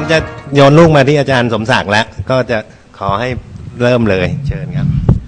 จะโยนลูกมาที่อาจารย์สมศักดิ์แล้วก็จะขอให้เริ่มเลยเชิญครับ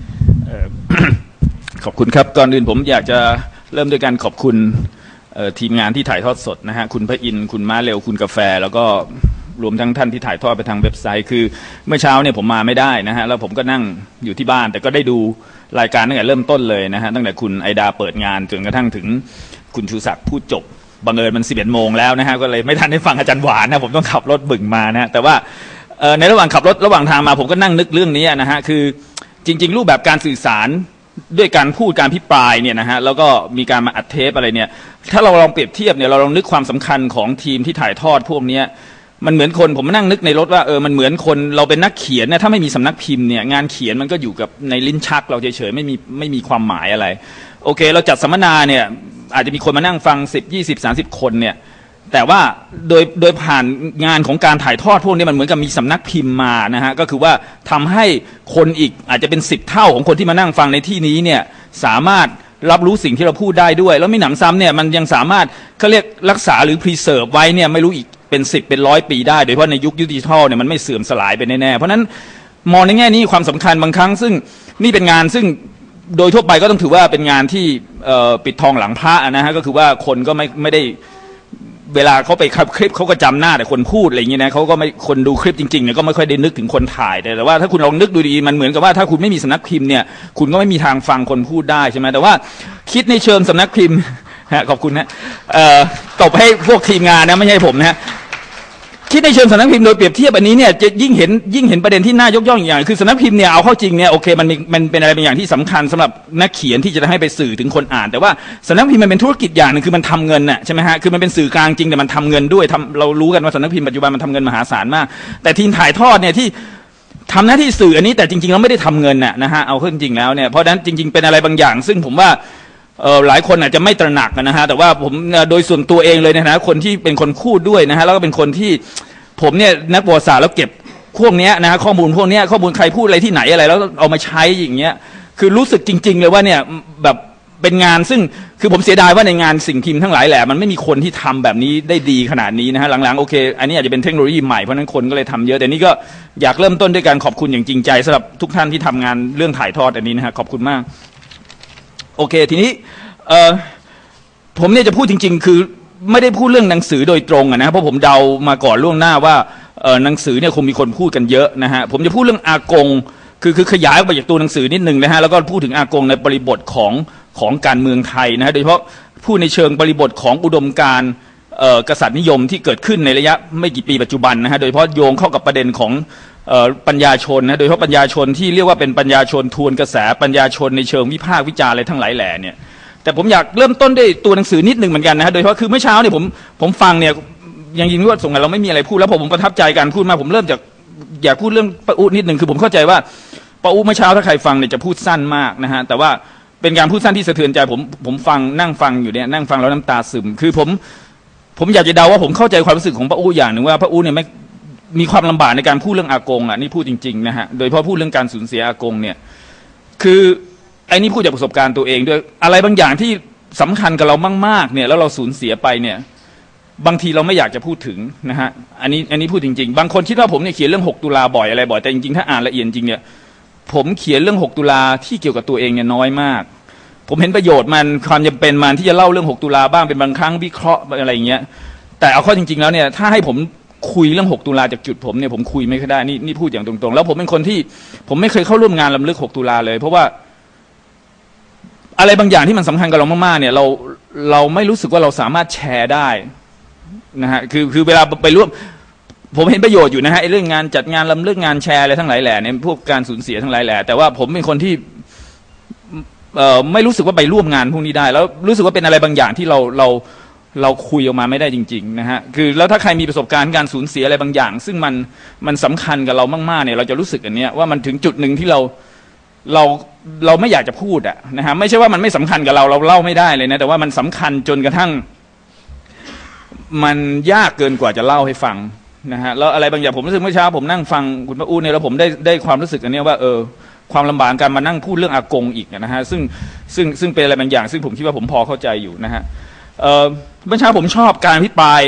ขอบคุณครับก่อนอื่นผมอยากจะเริ่มด้วยการขอบคุณทีมงานที่ถ่ายทอดสดนะฮะคุณพระอินทร์คุณม้าเร็วคุณกาแฟแล้วก็รวมทั้งท่านที่ถ่ายทอดไปทางเว็บไซต์คือเมื่อเช้าเนี่ยผมมาไม่ได้นะฮะแล้วผมก็นั่งอยู่ที่บ้านแต่ก็ได้ดูรายการตั้งแต่เริ่มต้นเลยนะฮะตั้งแต่คุณไอดาเปิดงานจนกระทั่งถึงคุณชูศักดิ์พูดจบบังเอิญมัน11 โมงแล้วนะฮะก็เลยไม่ทันได้ฟังอาจารย์หวานนะผมต้องขับรถบึ่งมานะแต่ว่าในระหว่างขับรถระหว่างทางมาผมก็นั่งนึกเรื่องนี้นะฮะคือจริงๆรูปแบบการสื่อสารด้วยการพูดการพิปรายเนี่ยนะฮะแล้วก็มีการมาอัดเทปอะไรเนี่ยถ้าเราลองเปรียบเทียบเนี่ยเราลองนึกความสำคัญของทีมที่ถ่ายทอดพวกนี้มันเหมือนคนผมนั่งนึกในรถว่ามันเหมือนคนเราเป็นนักเขียนเนี่ยถ้าไม่มีสำนักพิมพ์เนี่ยงานเขียนมันก็อยู่กับในลิ้นชักเราเฉยๆไม่มีความหมายอะไรโอเคเราจัดสัมมนาเนี่ยอาจจะมีคนมานั่งฟัง10 20 30 คนเนี่ยแต่ว่าโดยผ่านงานของการถ่ายทอดพวกนี้มันเหมือนกับมีสำนักพิมพ์มานะฮะก็คือว่าทำให้คนอีกอาจจะเป็น10 เท่าของคนที่มานั่งฟังในที่นี้เนี่ยสามารถรับรู้สิ่งที่เราพูดได้ด้วยแล้วไม่หนำซ้ำเนี่ยมันยังสามารถเขาเรียกรักษาหรือ preserve ไว้เนี่ยไม่รู้อีกเป็น10เป็น100 ปีได้โดยเฉพาะในยุคดิจิทัลเนี่ยมันไม่เสื่อมสลายไปแน่ๆเพราะนั้นมองในแง่นี้ความสำคัญบางครั้งซึ่งนี่เป็นงานซึ่งโดยทั่วไปก็ต้องถือว่าเป็นงานที่ปิดทองหลังพระนะฮะก็คือว่าคนก็ไม่ได้เวลาเขาไปคลิปเขาก็จำหน้าแต่คนพูดอะไรอย่างเงี้ยนะเขาก็ไม่คนดูคลิปจริงๆเนี่ยก็ไม่ค่อยได้นึกถึงคนถ่ายแต่ว่าถ้าคุณลองนึกดูดีมันเหมือนกับว่าถ้าคุณไม่มีสำนักพิมพ์เนี่ยคุณก็ไม่มีทางฟังคนพูดได้ใช่ไหมแต่ว่าคิดในเชิงสำนักพิมพ์ขอบคุณนะตบให้พวกทีมงานนะไม่ใช่ผมนะคิดในเชิงสำนักพิมพ์โดยเปรียบเทียบอันนี้เนี่ยจะยิ่งเห็นประเด็นที่น่ายกย่องอย่างคือสำนักพิมพ์เนี่ยเอาเข้าจริงเนี่ยโอเคมันเป็นอะไรบางอย่างที่สำคัญสำหรับนักเขียนที่จะให้ไปสื่อถึงคนอ่านแต่ว่าสำนักพิมพ์มันเป็นธุรกิจอย่างนึงคือมันทำเงินน่ะใช่ไหมฮะคือมันเป็นสื่อกลางจริงแต่มันทำเงินด้วยเรารู้กันว่าสำนักพิมพ์ปัจจุบันมันทำเงินมหาศาลมากแต่ทีมถ่ายทอดเนี่ยที่ทำหน้าที่สื่ออันนี้แต่จริงๆแล้วไม่ได้ทำเงินน่ะนะฮะเอาเข้าจริงแล้วเนี่ยเพราะฉะนั้นจริงๆเป็นอะไรบางอย่างซึ่งผมว่าหลายคนอาจจะไม่ตระหนักนะฮะแต่ว่าผมโดยส่วนตัวเองเลยนะคนที่เป็นคนพูดด้วยนะฮะแล้วก็เป็นคนที่ผมเนี่ยนักประวัติศาสตร์แล้วเก็บพวกนี้นะข้อมูลพวกนี้ข้อมูลใครพูดอะไรที่ไหนอะไรแล้วเอามาใช้อย่างเงี้ยคือรู้สึกจริงๆเลยว่าเนี่ยแบบเป็นงานซึ่งคือผมเสียดายว่าในงานสิ่งพิมพ์ทั้งหลายแหละมันไม่มีคนที่ทำแบบนี้ได้ดีขนาดนี้นะฮะหลังๆโอเคอันนี้อาจจะเป็นเทคโนโลยีใหม่เพราะนั้นคนก็เลยทำเยอะแต่นี่ก็อยากเริ่มต้นด้วยการขอบคุณอย่างจริงใจสำหรับทุกท่านที่ทำงานเรื่องถ่ายทอดอันนี้นะฮะขอบคุณมากโอเคทีนี้ผมเนี่ยจะพูดจริงๆคือไม่ได้พูดเรื่องหนังสือโดยตรงนะเพราะผมเดามาก่อนล่วงหน้าว่าหนังสือเนี่ยคงมีคนพูดกันเยอะนะฮะผมจะพูดเรื่องอากงคือขยายออกไปจากตัวหนังสือนิดนึงนะฮะแล้วก็พูดถึงอากงในบริบทของการเมืองไทยนะฮะโดยเฉพาะพูดในเชิงบริบทของอุดมการณ์กษัตริย์นิยมที่เกิดขึ้นในระยะไม่กี่ปีปัจจุบันนะฮะโดยเฉพาะโยงเข้ากับประเด็นของปัญญาชนนะโดยเฉพาะปัญญาชนที่เรียกว่าเป็นปัญญาชนทวนกระแสปัญญาชนในเชิงวิพากษ์วิจารณ์อะไรทั้งหลายแหล่เนี่ยแต่ผมอยากเริ่มต้นด้วยตัวหนังสือนิดหนึ่งเหมือนกันนะฮะโดยเฉพาะคือเมื่อเช้าเนี่ยผมฟังเนี่ยยังยินว่าส่งกันเราไม่มีอะไรพูดแล้วผมประทับใจการพูดมาผมเริ่มจากอยากพูดเรื่องป้าอุ๊นิดหนึ่งคือผมเข้าใจว่าป้าอุ๊เมื่อเช้าถ้าใครฟังเนี่ยจะพูดสั้นมากนะฮะแต่ว่าเป็นการพูดสั้นที่สะเทือนใจผมฟังนั่งฟังอยู่เนี่ยนั่งฟังแล้วน้ำตาซึมคือผมอยากจะเดาว่าผมเข้าใจความรู้สึกของป้าอุ๊อย่างหนึ่งว่าป้าอุ๊เนี่ยไม่มีความลำบากในการพูดเรื่องอากงอ่ะนี่พูดจริงๆนะฮะโดยเฉพาะพูดเรื่องการสูญเสียอากงเนี่ยคือไอ้นี่พูดจากประสบการณ์ตัวเองด้วยอะไรบางอย่างที่สำคัญกับเรามากๆเนี่ยแล้วเราสูญเสียไปเนี่ยบางทีเราไม่อยากจะพูดถึงนะฮะอันนี้พูดจริงๆบางคนคิดว่าผมเนี่ยเขียนเรื่อง6 ตุลาบ่อยอะไรบ่อยแต่จริงๆถ้าอ่านละเอียดจริงเนี่ยผมเขียนเรื่อง6 ตุลาที่เกี่ยวกับตัวเองเนี่ยน้อยมากผมเห็นประโยชน์มันความจำเป็นมันที่จะเล่าเรื่อง6 ตุลาบ้างเป็นบางครั้งวิเคราะห์อะไรอย่างเงี้ยแต่เอาข้อจริงๆแล้วเนี่ยถ้าให้ผมคุยเรื่อง6 ตุลาจากจุดผมเนี่ยผมคุยไม่ค่อยได้นี่พูดอย่างตรงๆแล้วผมเป็นคนที่ผมไม่เคยเข้าร่วมงานรำลึก6 ตุลาเลยเพราะว่าอะไรบางอย่างที่มันสำคัญกับเรามากๆเนี่ยเราไม่รู้สึกว่าเราสามารถแชร์ได้นะฮะคือเวลาไปร่วมผมเห็นประโยชน์อยู่นะฮะเรื่องงานจัดงานรำลึกงานแชร์อะไรทั้งหลายแหล่เนี่ยพวกการสูญเสียทั้งหลายแหล่แต่ว่าผมเป็นคนที่ไม่รู้สึกว่าไปร่วมงานพวกนี้ได้แล้วรู้สึกว่าเป็นอะไรบางอย่างที่เราคุยออกมาไม่ได้จริงๆนะฮะคือแล้วถ้าใครมีประสบการณ์การสูญเสียอะไรบางอย่างซึ่งมันสำคัญกับเรามากๆเนี่ยเราจะรู้สึกอันเนี้ยว่ามันถึงจุดหนึ่งที่เราไม่อยากจะพูดอะนะฮะไม่ใช่ว่ามันไม่สำคัญกับเราเล่าไม่ได้เลยนะแต่ว่ามันสำคัญจนกระทั่งมันยากเกินกว่าจะเล่าให้ฟังนะฮะแล้วอะไรบางอย่างผมรู้สึกเมื่อเช้าผมนั่งฟังคุณป้าอู้เนี่ยแล้วผมได้ความรู้สึกอันนี้ว่าความลำบากการมานั่งพูดเรื่องอากงอีกนะฮะซึ่งเป็นอะไรบางอย่างซึ่งผมคิดว่าผมพอเข้าใจอยู่นะฮะเมื่อเช้าผมชอบการอภิปราย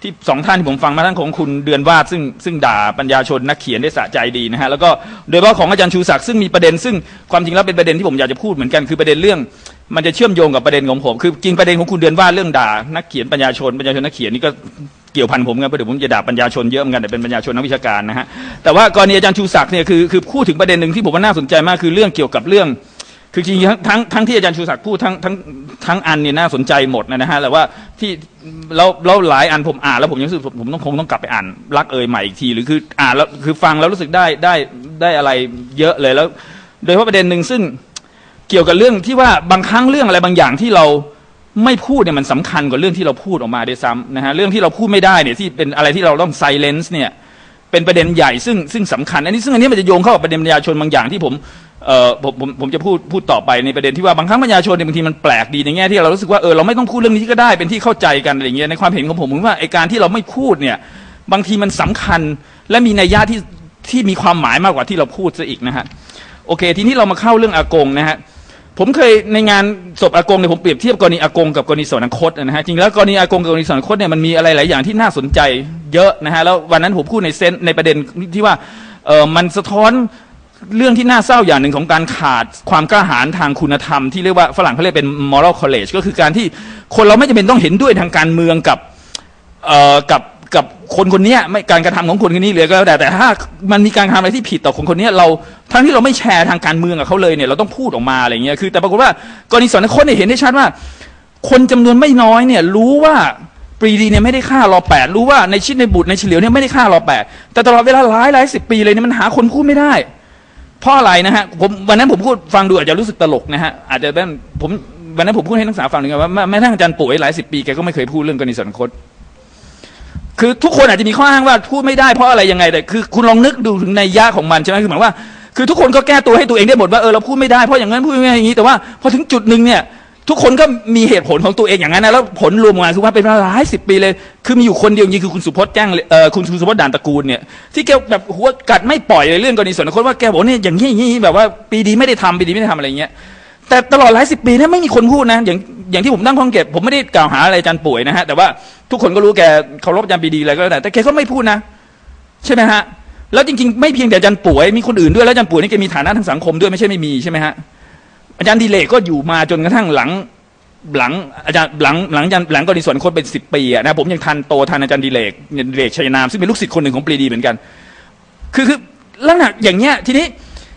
ที่สองท่านที่ผมฟังมาทั้งของคุณเดือนวาดซึ่งด่าปัญญาชนนักเขียนได้สะใจดีนะฮะแล้วก็โดยเฉพาะของอาจารย์ชูศักดิ์ซึ่งมีประเด็นซึ่งความจริงแล้วเป็นประเด็นที่ผมอยากจะพูดเหมือนกันคือประเด็นเรื่องมันจะเชื่อมโยงกับประเด็นของผมคือจริงประเด็นของคุณเดือนวาดเรื่องด่านักเขียนปัญญาชนนักเขียนนี่ก็เกี่ยวพันผมกันเพราะเดี๋ยวผมจะด่าปัญญาชนเยอะเหมือนกันแต่เป็นปัญญาชนนักวิชาการนะฮะแต่ว่ากรณีอาจารย์ชูศักดิ์เนี่ยคือพูดถึงประเด็นหนึ่งที่ผมว่าน่าสนใจมากคือเรื่องเกี่ยวกับเรื่องคือจริงๆทั้งที่อาจารย์ชูศักดิ์พูดทั้งอันเนี่ยน่าสนใจหมดนะฮะแต่ว่าที่แล้วหลายอันผมอ่านแล้วผมยังรู้สึกผมคงต้องกลับไปอ่านรักใหม่อีกทีหรือคืออ่านแล้วคือฟังแล้วรู้สึกได้อะไรเยอะเลยแล้วโดยเฉพาะประเด็นหนึ่งซึ่งเกี่ยวกับเรื่องที่ว่าบางครั้งเรื่องอะไรบางอย่างที่เราไม่พูดเนี่ยมันสำคัญกว่าเรื่องที่เราพูดออกมาด้วยซ้ำนะฮะเรื่องที่เราพูดไม่ได้เนี่ยที่เป็นอะไรที่เราต้อง silence เนี่ยเป็นประเด็นใหญ่ซึ่งสำคัญอันนี้มันจะโยงเข้ากับประเด็นปัญญาชนบางอย่างที่ผมจะพูดต่อไปในประเด็นที่ว่าบางครั้งปัญญาชนเนี่ยบางทีมันแปลกดีในแง่ที่เรารู้สึกว่าเราไม่ต้องพูดเรื่องนี้ก็ได้เป็นที่เข้าใจกันอะไรอย่างเงี้ยในความเห็นของผมว่าไอการที่เราไม่พูดเนี่ยบางทีมันสำคัญและมีนัยยะที่มีความหมายมากกว่าที่เราพูดซะอีกนะฮะโอเคทีนี้เรามาเข้าเรื่องอากงนะฮะผมเคยในงานศพอากงเนี่ยผมเปรียบเทียบกรณีอากงกับกรณีสวรรคตนะฮะจริงแล้วกรณีอากงกับกรณีสวรรคตเนี่ยมันมีอะไรหลายอย่างที่น่าสนใจเยอะนะฮะแล้ววันนั้นผมพูดในประเด็นที่ว่ามันสะท้อนเรื่องที่น่าเศร้าอย่างหนึ่งของการขาดความกล้าหาญทางคุณธรรมที่เรียกว่าฝรั่งเขาเรียกเป็น moral courage ก็คือการที่คนเราไม่จำเป็นต้องเห็นด้วยทางการเมืองกับคนนี้ไม่การกระทำของคนคนนี้เลยก็แล้วแต่ถ้ามันมีการทำอะไรที่ผิดต่อคนนี้เราทั้งที่เราไม่แชร์ทางการเมืองกับเขาเลยเนี่ยเราต้องพูดออกมาอะไรเงี้ยคือแต่ปรากฏว่ากรณีสวรรคตเนี่ยเห็นได้ชัดว่าคนจำนวนไม่น้อยเนี่ยรู้ว่าปรีดีเนี่ยไม่ได้ฆ่ารอ8รู้ว่าในชิดในบุตรในเฉลียวเนี่ยไม่ได้ฆ่ารอ8แต่ตลอดเวลาหลาย10 ปีเลยเนี่ยมันหาคนพูดไม่ได้เพราะอะไรนะฮะวันนั้นผมพูดฟังดูอาจจะรู้สึกตลกนะฮะอาจจะเป็นวันนั้นผมพูดให้นักศึกษาฟังหนึ่งว่าแม้ทั้งอาจารย์ป่วยหลาย10 ปีแกก็ไม่เคยพูดเรื่องกรณีสวรรคตคือทุกคนอาจจะมีข้ออ้างว่าพูดไม่ได้เพราะอะไรยังไงแต่คือคุณลองนึกดูถึงนัยยะของมันใช่ไหมคือหมายว่าคือทุกคนก็แก้ตัวให้ตัวเองได้หมดว่าเราพูดไม่ได้เพราะอย่างนั้นพูดไม่ได้อย่างนี้แต่ว่าพอถึงจุดหนึ่งเนี่ยทุกคนก็มีเหตุผลของตัวเองอย่างนั้นนะแล้วผลรวมมาคือว่าเป็นหลาย10 ปีเลยคือมีอยู่คนเดียวจริงคือคุณสุพจน์คุณสุพจน์ด่านตระกูลเนี่ยที่แกแบบหัวกัดไม่ปล่อยเลยเรื่องกรณีสวรรคตว่าแกบอกเนี่ยอย่างนี้แบบว่าปีดีไม่ได้ทำอะไรเงี้ยแต่ตลอดหลาย10 ปีเนี่ยไม่มีคนพูดนะอย่างที่ผมตั้งข้อสังเกตผมไม่ได้กล่าวหาอะไรอาจารย์ป่วยนะฮะแต่ว่าทุกคนก็รู้แกเคารพอาจารย์ปีดีอะไรก็แล้วแต่แกก็ไม่พูดนะใช่ไหมฮะแล้วจริงๆไม่เพียงแต่อาจารย์ป่วยมีคนอื่นด้วยแล้วอาจารย์ป่วยนี่แกมีฐานะทางสังคมด้วยไม่ใช่ไม่มีใช่ไหมฮะอาจารย์ดิเลกก็อยู่มาจนกระทั่งหลังอาจารย์หลังกรณีสวรรคตเป็น10 ปีนะผมยังทันอาจารย์ดิเลกชัยนามซึ่งเป็นลูกศิษย์คนหนึ่งของปรีดีเหมือนกันคือลักษณะอย่างเงี้ยทีนี้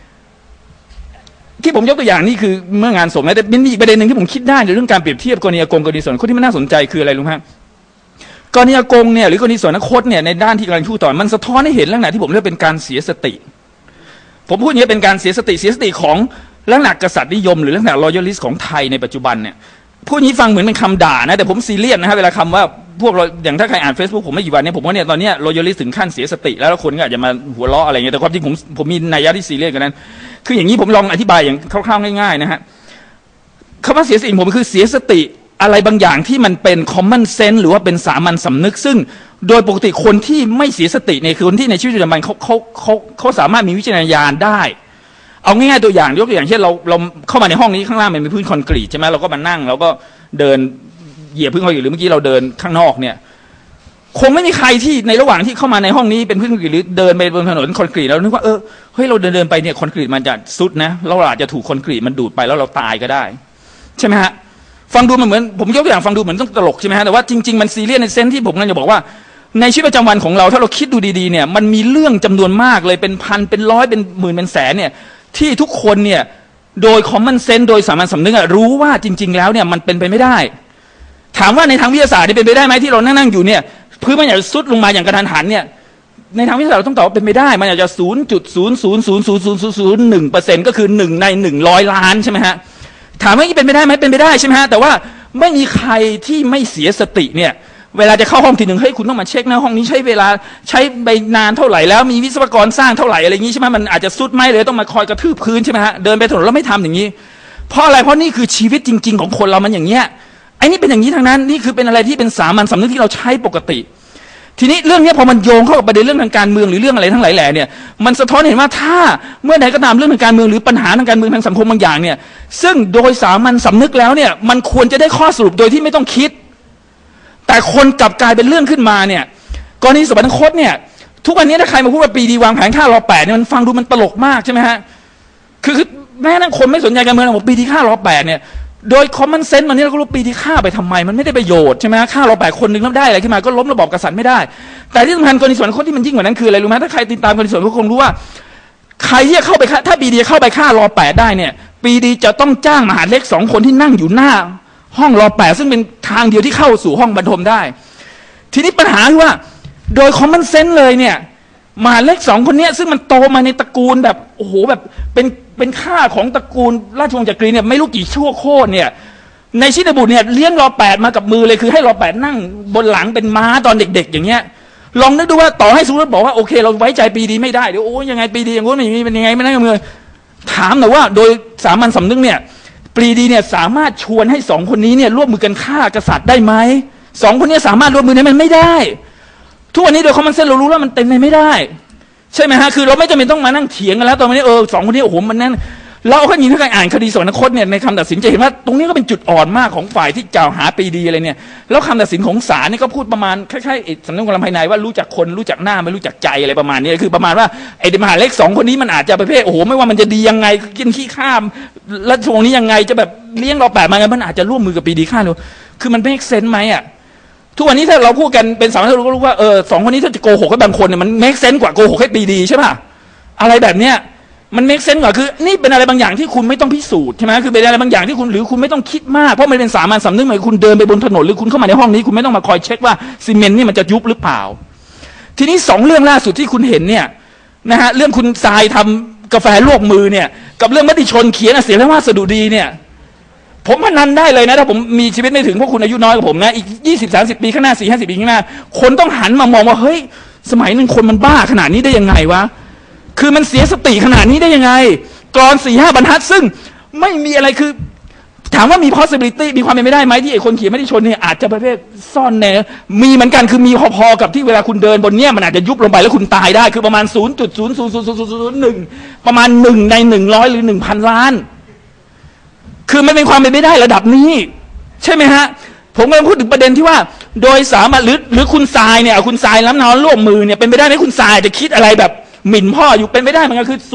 ที่ผมยกตัวอย่างนี่คือเมื่องานศพนะแต่มีอีกประเด็นหนึ่งที่ผมคิดได้ในเรื่องการเปรียบเทียบกรณีอากงกรณีสวรรคตที่มันน่าสนใจคืออะไรรู้ไหมกรณีอากงเนี่ยหรือกรณีสวรรคตเนี่ยในด้านที่กำลังพูดต่อมันสะท้อนให้เห็นลักษณะที่ผมเรียกเป็นการเสียสติผมพูดอย่างนี้เป็นการเสียสติของลักษณะกษัตริย์นิยมหรือลักษณะ loyalist ของไทยในปัจจุบันเนี่ยพูดอย่างนี้ฟังเหมือนเป็นคำด่านะแต่ผมซีเรียสนะฮะเวลาคำว่าพวกเราอย่างถ้าใครอ่าน Facebook ผมไม่กี่วันนี้ผมว่าเนี่ยตอนนี้ loyalist ถึงขั้นเสียสติแล้วคนก็อาจจะมาหัวเราะอะไรเงี้ยแต่ความจริงผมมีนัยยะที่ซีเรียสกันนั้นคืออย่างนี้ผมลองอธิบายอย่างคร่าวๆง่ายๆนะฮะคำว่าเสียสติผมคือเสียสติอะไรบางอย่างที่มันเป็น common sense หรือว่าเป็นสามัญสำนึกซึ่งโดยปกติคนที่ไม่เสียสติเนี่ยคือคนที่ในชีวิตประจำวันเขาสามารถมีวิจารณญาณได้เอาง่ายๆตัวอย่างยกตัวอย่างเช่นเราเข้ามาในห้องนี้ข้างล่างมันเป็นพื้นคอนกรีตใช่ไหมเราก็มานั่งเราก็เดินเหยียบพื้นคอนกรีตหรือเมื่อกี้เราเดินข้างนอกเนี่ยคงไม่มีใครที่ในระหว่างที่เข้ามาในห้องนี้เป็นพื้นคอนกรีตหรือเดินไปบนถนนคอนกรีตแล้วนึกว่าเฮ้ยเราเดินไปเนี่ยคอนกรีตมันจะซุดนะเราอาจจะถูกคอนกรีตมันดูดไปแล้วเราตายก็ได้ใช่ไหมฮะฟังดูมันเหมือนผมยกตัวอย่างฟังดูเหมือนต้องตลกใช่ไหมฮะแต่ว่าจริงๆมันซีเรียสในเซนส์ที่ผมกำลังจะบอกว่าในชีวิตประจำวันของเราถ้าเราคิดดูดีๆเนี่ยมันมีเรื่องจำนวนมากเลยเป็นพันเป็นร้อยเป็นหมื่นเป็นแสนเนี่ยที่ทุกคนเนี่ยโดย common sense โดยสามัญสำนึกรู้ว่าจริงๆแล้วเนี่ยมันเป็นไปไม่ได้ถามว่าในทางวิทยาศาสตร์เป็นไปได้ไหมที่เรานั่งอยู่เนี่ยพื้นมันอยากจะซุดลงมาอย่างกระทันหันเนี่ยในทางวิทยาศาสตร์เราต้องตอบว่าเป็นไปได้มันอาจจะ 0.0000001% ก็คือ1 ใน 100 ล้านใช่ไหมฮะถามว่านี่เป็นไปได้ไหมเป็นไปได้ใช่ไหมฮะแต่ว่าไม่มีใครที่ไม่เสียสติเนี่ยเวลาจะเข้าห้องทีหนึ่งเฮ้ยคุณต้องมาเช็คนะห้องนี้ใช้เวลาใช้ไปนานเท่าไหร่แล้วมีวิศวกรสร้างเท่าไหร่อะไรอย่างนี้ใช่ไหมมันอาจจะซุดไหมเลยต้องมาคอยกระทืบพื้นใช่ไหมฮะเดินไปถนนแล้วไม่ทำอย่างนี้เพราะอะไรเพราะนี่คือชีวิตจริงๆของคนเรามันอย่างเงี้ยไอ้นี่เป็นอย่างนี้ทั้งนั้นนี่คือเป็นอะไรที่เป็นสามัญสำนึกที่เราใช้ปกติทีนี้เรื่องนี้พอมันโยงเข้ากับประเด็นเรื่องทางการเมืองหรือเรื่องอะไรทั้งหลายแหล่เนี่ยมันสะท้อนเห็นว่าถ้าเมื่อใดก็ตามเรื่องทางการเมืองหรือปัญหาทางการเมืองทางสังคมบางอย่างเนี่ยซึ่งโดยสามัญสำนึกแล้วเนี่ยมันควรจะได้ข้อสรุปโดยที่ไม่ต้องคิดแต่คนกลับกลายเป็นเรื่องขึ้นมาเนี่ยกรณีสวรรคตเนี่ยทุกวันนี้ถ้าใครมาพูดว่าปีดีวางแผนฆ่ารอ8เนี่ยมันฟังดูมันตลกมากใช่ไหมฮะคือแม้นั่งคนไม่สนใจการเมืองบอกปีดีฆ่ารอ8เนี่ยโดยคอมมอนเซนส์มันนี่เราก็รู้ปีดีฆ่าไปทำไมมันไม่ได้ประโยชน์ใช่ไหมฆ่ารอ8คนหนึ่งแล้วได้อะไรขึ้นมาก็ล้มระบอบกษัตริย์ไม่ได้แต่ที่สำคัญกรณีสวรรคตที่มันยิ่งกว่านั้นคืออะไรรู้ไหมถ้าใครติดตามกรณีสวรรคตคงรู้ว่าใครที่จะเข้าไปถ้าปีดีเข้าไปฆ่ารอ8ได้เนี่ยปีดีจะต้องจ้างมหาดเล็ก2คนที่นั่งอยู่หน้าห้องรอ8ซึ่งเป็นทางเดียวที่เข้าสู่ห้องบรรทมได้ทีนี้ปัญหาคือว่าโดยคอมมอนเซนส์เลยเนี่ยมหาดเล็ก2คนนี้ซึ่งมันโตมาในตระกูลแบบโอ้โหแบบเป็นข้าของตระกูลราชวงศ์จักรีเนี่ยไม่รู้กี่ชั่วโคตรเนี่ยในชินบุตรเนี่ยเลี้ยงรอ8มากับมือเลยคือให้รอ8นั่งบนหลังเป็นม้าตอนเด็กๆอย่างเงี้ยลองนึกดูว่าต่อให้สมมติบอกว่าโอเคเราไว้ใจปีดีไม่ได้เดี๋ยวโอ้ยังไงปีดีอย่างงู้นอย่างนี้เป็นยังไงไม่นั่งกับมือถามหน่อยว่าโดยสามัญสำนึกเนี่ยปีดีเนี่ยสามารถชวนให้2คนนี้เนี่ยร่วมมือกันฆ่ากษัตริย์ได้ไหม2คนนี้สามารถร่วมมือได้มันไม่ได้ทุกวันนี้โดยคอมมอนเซนส์เรารู้แล้วมันเต็มไม่ได้ใช่ไหมฮะคือเราไม่จำเป็นต้องมานั่งเถียงกันแล้วตอนนี้2คนนี้โอ้โหมันนั่นเราก็ยินถ้าใครอ่านคดีสวรรคตเนี่ยในคำตัดสินจะเห็นว่าตรงนี้ก็เป็นจุดอ่อนมากของฝ่ายที่กล่าวหาปีดีอะไรเนี่ยแล้วคำตัดสินของศาลนี่ก็พูดประมาณคล้ายๆสำนึกความภายในว่ารู้จักคนรู้จักหน้าไม่รู้จักใจอะไรประมาณนี้คือประมาณว่าไอ้มหาเล็ก2คนนี้มันอาจจะประเภทโอ้โหไม่ว่ามันจะดียังไงกินขี้ข้ามแล้วช่วงนี้ยังไงจะแบบเลี้ยงเรา8มาไงมันอาจจะร่วมมือกับปีดีฆ่าเราคือมันไม่เมคเซนส์ไหมอ่ะทุกวันนี้ถ้าเราพูดกันเป็นสามัญเราก็รู้ว่า2คนนี้ถ้าจะโกหกให้บางคนเนี่ยมันเมคเซนส์กว่าโกหกให้ปีดีใช่ป่ะอะไรแบบเนี้ยมันเมคเซนส์กว่าคือนี่เป็นอะไรบางอย่างที่คุณไม่ต้องพิสูจน์ใช่ไหมคือเป็นอะไรบางอย่างที่คุณหรือคุณไม่ต้องคิดมากเพราะมันเป็นสามัญสำนึกเหมือนคุณเดินไปบนถนนหรือคุณเข้ามาในห้องนี้คุณไม่ต้องมาคอยเช็คว่าซีเมนต์นี่มันจะยุบหรือเปล่าทีนี้2เรื่องล่าสุดที่คุณเห็นเนี่ยนะฮะเรื่องคุณทรายทำกาแฟลวกมือเนี่ยกับเรื่องมติชนเขียนเสียงและว่าสดุดีเนี่ยผมพนันได้เลยนะถ้าผมมีชีวิตไม่ถึงพวกคุณอายุน้อยกว่าผมนะอีก20-30 ปีข้างหน้า4-50 ปีข้างหน้าคนต้องหันมามองว่าเฮ้ยสมัยนึงคนมันบ้าขนาดนี้ได้ยังไงวะคือมันเสียสติขนาดนี้ได้ยังไงกลอน 4-5 บรรทัดซึ่งไม่มีอะไรคือถามว่ามี possibility มีความเป็นไปได้ไหมที่ไอ้คนเขียนมติชนเนี่ยอาจจะประเภทซ่อนแน่มีเหมือนกันคือมีพอๆกับที่เวลาคุณเดินบนเนี่ยมันอาจจะยุบลงไปแล้วคุณตายได้คือประมาณ 0.00001 ประมาณ1 ใน 100 หรือ 1,000 ล้านคือมันเป็นความเป็นไปได้ระดับนี้ใช่ไหมฮะผมกำลังพูดถึงประเด็นที่ว่าโดยสามารถหรือคุณทรายเนี่ยคุณทรายล้ำนอนร่วมมือเนี่ยเป็นไปได้ไหมคุณทรายจะคิดอะไรแบบหมิ่นพ่ออยู่เป็นไปได้เหมือนกันคือ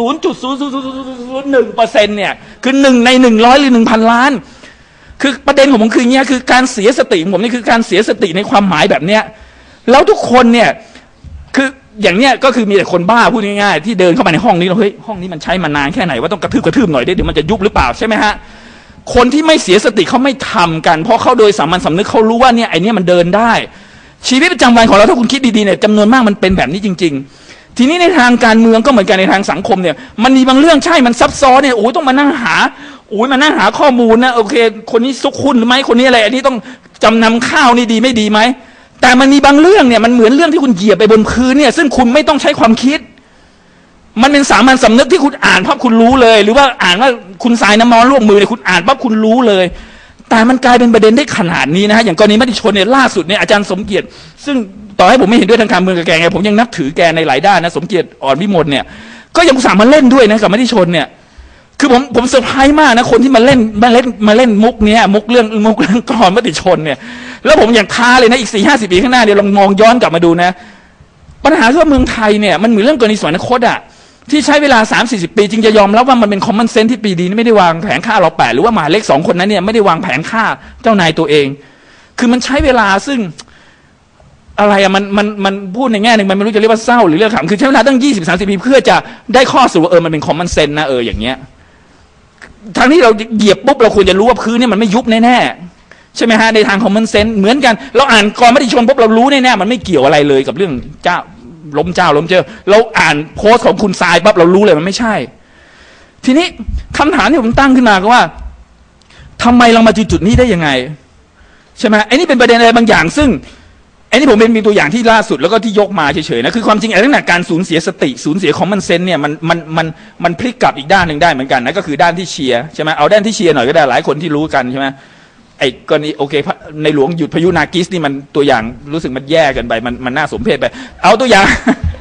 0.00001% เนี่ยคือ1 ใน 100 หรือ 1,000 ล้านคือประเด็นของผมคืออย่างเงี้ยคือการเสียสติของผมนี่คือการเสียสติในความหมายแบบเนี้ยแล้วทุกคนเนี่ยคืออย่างเนี้ยก็คือมีแต่คนบ้าพูดง่ายๆที่เดินเข้ามาในห้องนี้แล้วเฮ้ยห้องนี้มันใช้มานานแค่ไหนว่าต้องกระทืบหน่อยเดี๋ยวมันจะยุบหรือเปล่าใช่ไหมฮะคนที่ไม่เสียสติเขาไม่ทำกันเพราะเขาโดยสามัญสำนึกเขารู้ว่าเนี่ยไอ้นี่มันเดินได้ชีวิตประจำวันของเราถ้าคุณคิดดีๆเนี่ยจำนวนมากมันเป็นแบบนี้จริงๆทีนี้ในทางการเมืองก็เหมือนกันในทางสังคมเนี่ยมันมีบางเรื่องใช่มันซับซ้อนเนี่ยโอ้ยต้องมานั่งหามานั่งหาข้อมูลนะโอเคคนนี้ซุกหุ้นหรือไม่คนนี้อะไรอันนี้ต้องจำนำข้าวนี่ดีไม่ดีไหมแต่มันมีบางเรื่องเนี่ยมันเหมือนเรื่องที่คุณเหยียบไปบนพื้นเนี่ยซึ่งคุณไม่ต้องใช้ความคิดมันเป็นสามัญสำนึกที่คุณอ่านปั๊บคุณรู้เลยหรือว่าอ่านว่าคุณทรายน้ำมันร่วมมือเนี่ยคุณอ่านปั๊บคุณรู้เลยแต่มันกลายเป็นประเด็นได้ขนาดนี้นะฮะอย่างกรณีมติชนเนี่ยล่าสุดเนี่ยอาจารย์สมเกียรติซึ่งต่อให้ผมไม่เห็นด้วยทางการเมืองกับแกไงผมยังนับถือแกในหลายด้านนะสมเกียรติอ่อนวิมลเนี่ยก็ยังสามารถเล่นด้วยนะกับมติชนเนี่ยคือผมเซอร์ไพรส์มากนะคนที่มาเล่นมุกเนี้ยมุกเรื่องกรอนมติชนเนี่ยแล้วผมอยากท้าเลยนะอีก4-50 ปีข้างหน้าเดี๋ยวลองมองย้อนกลับมาดูนะปัญหาคือว่าเมืองไทยเนี่ยมันเหมือนเรื่องกรณีสวรรคตอ่ะที่ใช้เวลา 30-40 ปีจึงจะยอมรับว่ามันเป็นคอมมอนเซนส์ที่ปีดีไม่ได้วางแผนฆ่าเรา8หรือว่าหมหาเล็ก2คนนั้นเนี่ยไม่ได้วางแผนฆ่าเจ้านายตัวเองคือมันใช้เวลาซึ่งอะไรอะมันพูดในแง่หนึ่งมันไม่รู้จะเรียกว่าเศร้าหรือเรื่องขำคือใช้เวลาตั้ง20-30 ปีเพื่อจะได้ข้อสรุปมันเป็นคอมมอนเซนส์นะอย่างเงี้ยทางที่เราเหยียบปุ๊บเราควรจะรู้ว่าพื้นเนี่ยมันไม่ยุบแน่ๆใช่ไหมฮะในทางคอมมอนเซนส์เหมือนกันเราอ่านกรมติชนปุ๊บเรารู้แน่ๆมันไม่เกี่ยวอะไรเลยกับเรื่องเจ้าล้มเจ้าเราอ่านโพสต์ของคุณทรายปั๊บเรารู้เลยมันไม่ใช่ทีนี้คำถามที่ผมตั้งขึ้นมาก็ว่าทำไมเรามาจุดนี้ได้ยังไงใช่ไหมไอ้นี่เป็นประเด็นอะไรบางอย่างซึ่งไอ้นี่ผมเป็นมีตัวอย่างที่ล่าสุดแล้วก็ที่ยกมาเฉยๆนะคือความจริงไอ้เรื่องการสูญเสียสติสูญเสียคอมมอนเซนส์เนี่ยมันพลิกกลับอีกด้านหนึ่งได้เหมือนกันนะก็คือด้านที่เชียร์ใช่ไหมเอาด้านที่เชียร์หน่อยก็ได้หลายคนที่รู้กันใช่ไหมไอ้กรณีโอเคในหลวงหยุดพายุนากิสนี่มันตัวอย่างรู้สึกมันแย่กันไปมันน่าสมเพชไปเอาตัวอย่าง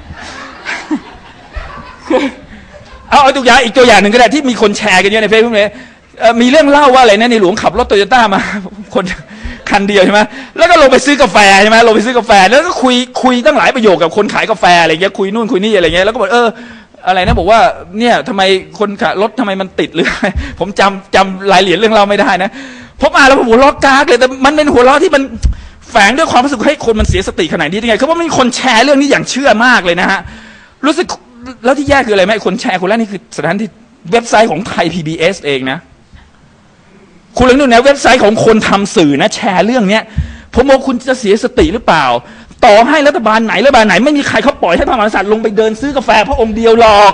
เอาตัวอย่างอีกตัวอย่างหนึ่งก็ได้ที่มีคนแชร์กันเยอะในเฟซบุ๊กเลยมีเรื่องเล่าว่าอะไรนะในหลวงขับรถโตโยต้ามาคนคันเดียวใช่ไหมแล้วก็ลงไปซื้อกาแฟใช่ไหมลงไปซื้อกาแฟแล้วก็คุยตั้งหลายประโยคกับคนขายกาแฟอะไรเงี้ยคุยนู่นคุยนี่อะไรเงี้ยแล้วก็บอกอะไรนะบอกว่าเนี่ยทำไมคนขับรถทำไมมันติดหรือผมจำรายละเอียดเรื่องเราไม่ได้นะผมอ่านแล้วผมหัวเราะกากเลยแต่มันเป็นหัวเราะที่มันแฝงด้วยความรู้สึกให้คนมันเสียสติขนาดนี้ได้ไงคือว่ามีคนแชร์เรื่องนี้อย่างเชื่อมากเลยนะฮะรู้สึกแล้วที่แย่คืออะไรไหมคนแชร์คนแรกนี่คือสถานที่เว็บไซต์ของไทย PBS เองนะคุณลองดูนะเว็บไซต์ของคนทำสื่อนะแชร์เรื่องเนี้ยผมบอกคุณจะเสียสติหรือเปล่าต่อให้รัฐบาลไหนไม่มีใครเขาปล่อยให้พระมหากษัตริย์ลงไปเดินซื้อกาแฟพระองค์เดียวหรอก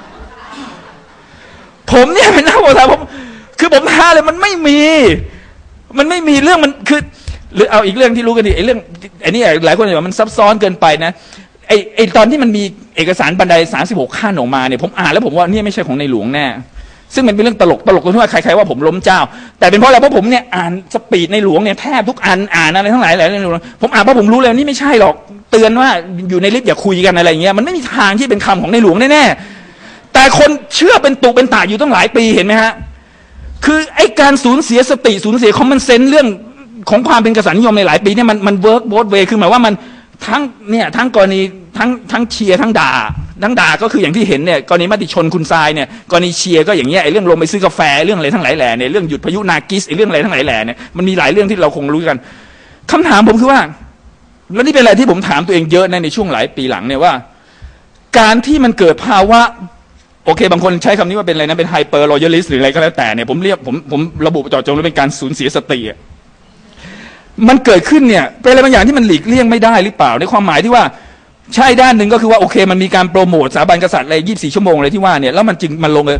ผมเนี่ยเป็นนักประวัติศาสตร์ผมท้าเลยมันไม่มีเรื่องมันคือหรือเอาอีกเรื่องที่รู้กันดิไอ้เรื่องไอ้นี่หลายคนบอกว่ามันซับซ้อนเกินไปนะไอ้ตอนที่มันมีเอกสารบันได36ขั้นออกมาเนี่ยผมอ่านแล้วผมว่านี่ไม่ใช่ของในหลวงแน่ซึ่งมันเป็นเรื่องตลกตรงที่ว่าใครๆว่าผมล้มเจ้าแต่เป็นเพราะอะไรเพราะผมเนี่ยอ่านสปีดในหลวงเนี่ยแทบทุกอันอ่านอะไรทั้งหลายในหลวงผมอ่านเพราะผมรู้แล้วนี่ไม่ใช่หรอกเตือนว่าอยู่ในลิฟต์อย่าคุยกันอะไรเงี้ยมันไม่มีทางที่เป็นคำของในหลวงแน่ๆแต่คนเชื่อเป็นตุเป็นตาอยู่ตั้งหลายปีเห็นไหมฮะคือไอ้การสูญเสียสติสูญเสียคอมมอนเซนส์เรื่องของความเป็นกษัตริย์นิยมในหลายปีเนี่ยมันเวิร์กโบสเวย์คือหมายว่ามันทั้งกรณีทั้งเชียร์ทั้งด่าก็คืออย่างที่เห็นเนี่ยกรณีมติชนคุณทรายเนี่ยกรณีเชียร์ก็อย่างเงี้ยไอ้เรื่องลงไปซื้อกาแฟเรื่องอะไรทั้งหลายแหล่เนี่ยเรื่องหยุดพายุนากิสไอ้เรื่องอะไรทั้งหลายแหล่เนี่ยมันมีหลายเรื่องที่เราคงรู้กันคำถามผมคือว่าแล้วนี่เป็นอะไรที่ผมถามตัวเองเยอะในช่วงหลายปีหลังเนี่ยว่าการที่มันเกิดภาวะโอเคบางคนใช้คำนี้ว่าเป็นอะไรนะเป็นไฮเปอร์รอยัลลิสต์หรืออะไรก็แล้วแต่เนี่ยผมระบุเจาะจงว่าเป็นการสูญเสียสติมันเกิดขึ้นเนี่ยเป็นอะไรบางอย่างที่มันหลีกเลี่ยงไม่ได้หรือเปล่าในความหมายที่ว่าใช่ด้านหนึ่งก็คือว่าโอเคมันมีการโปรโมทสถาบันกษัตริย์อะไร24 ชั่วโมงเลยที่ว่าเนี่ยแล้วมันจึงมันลงเลย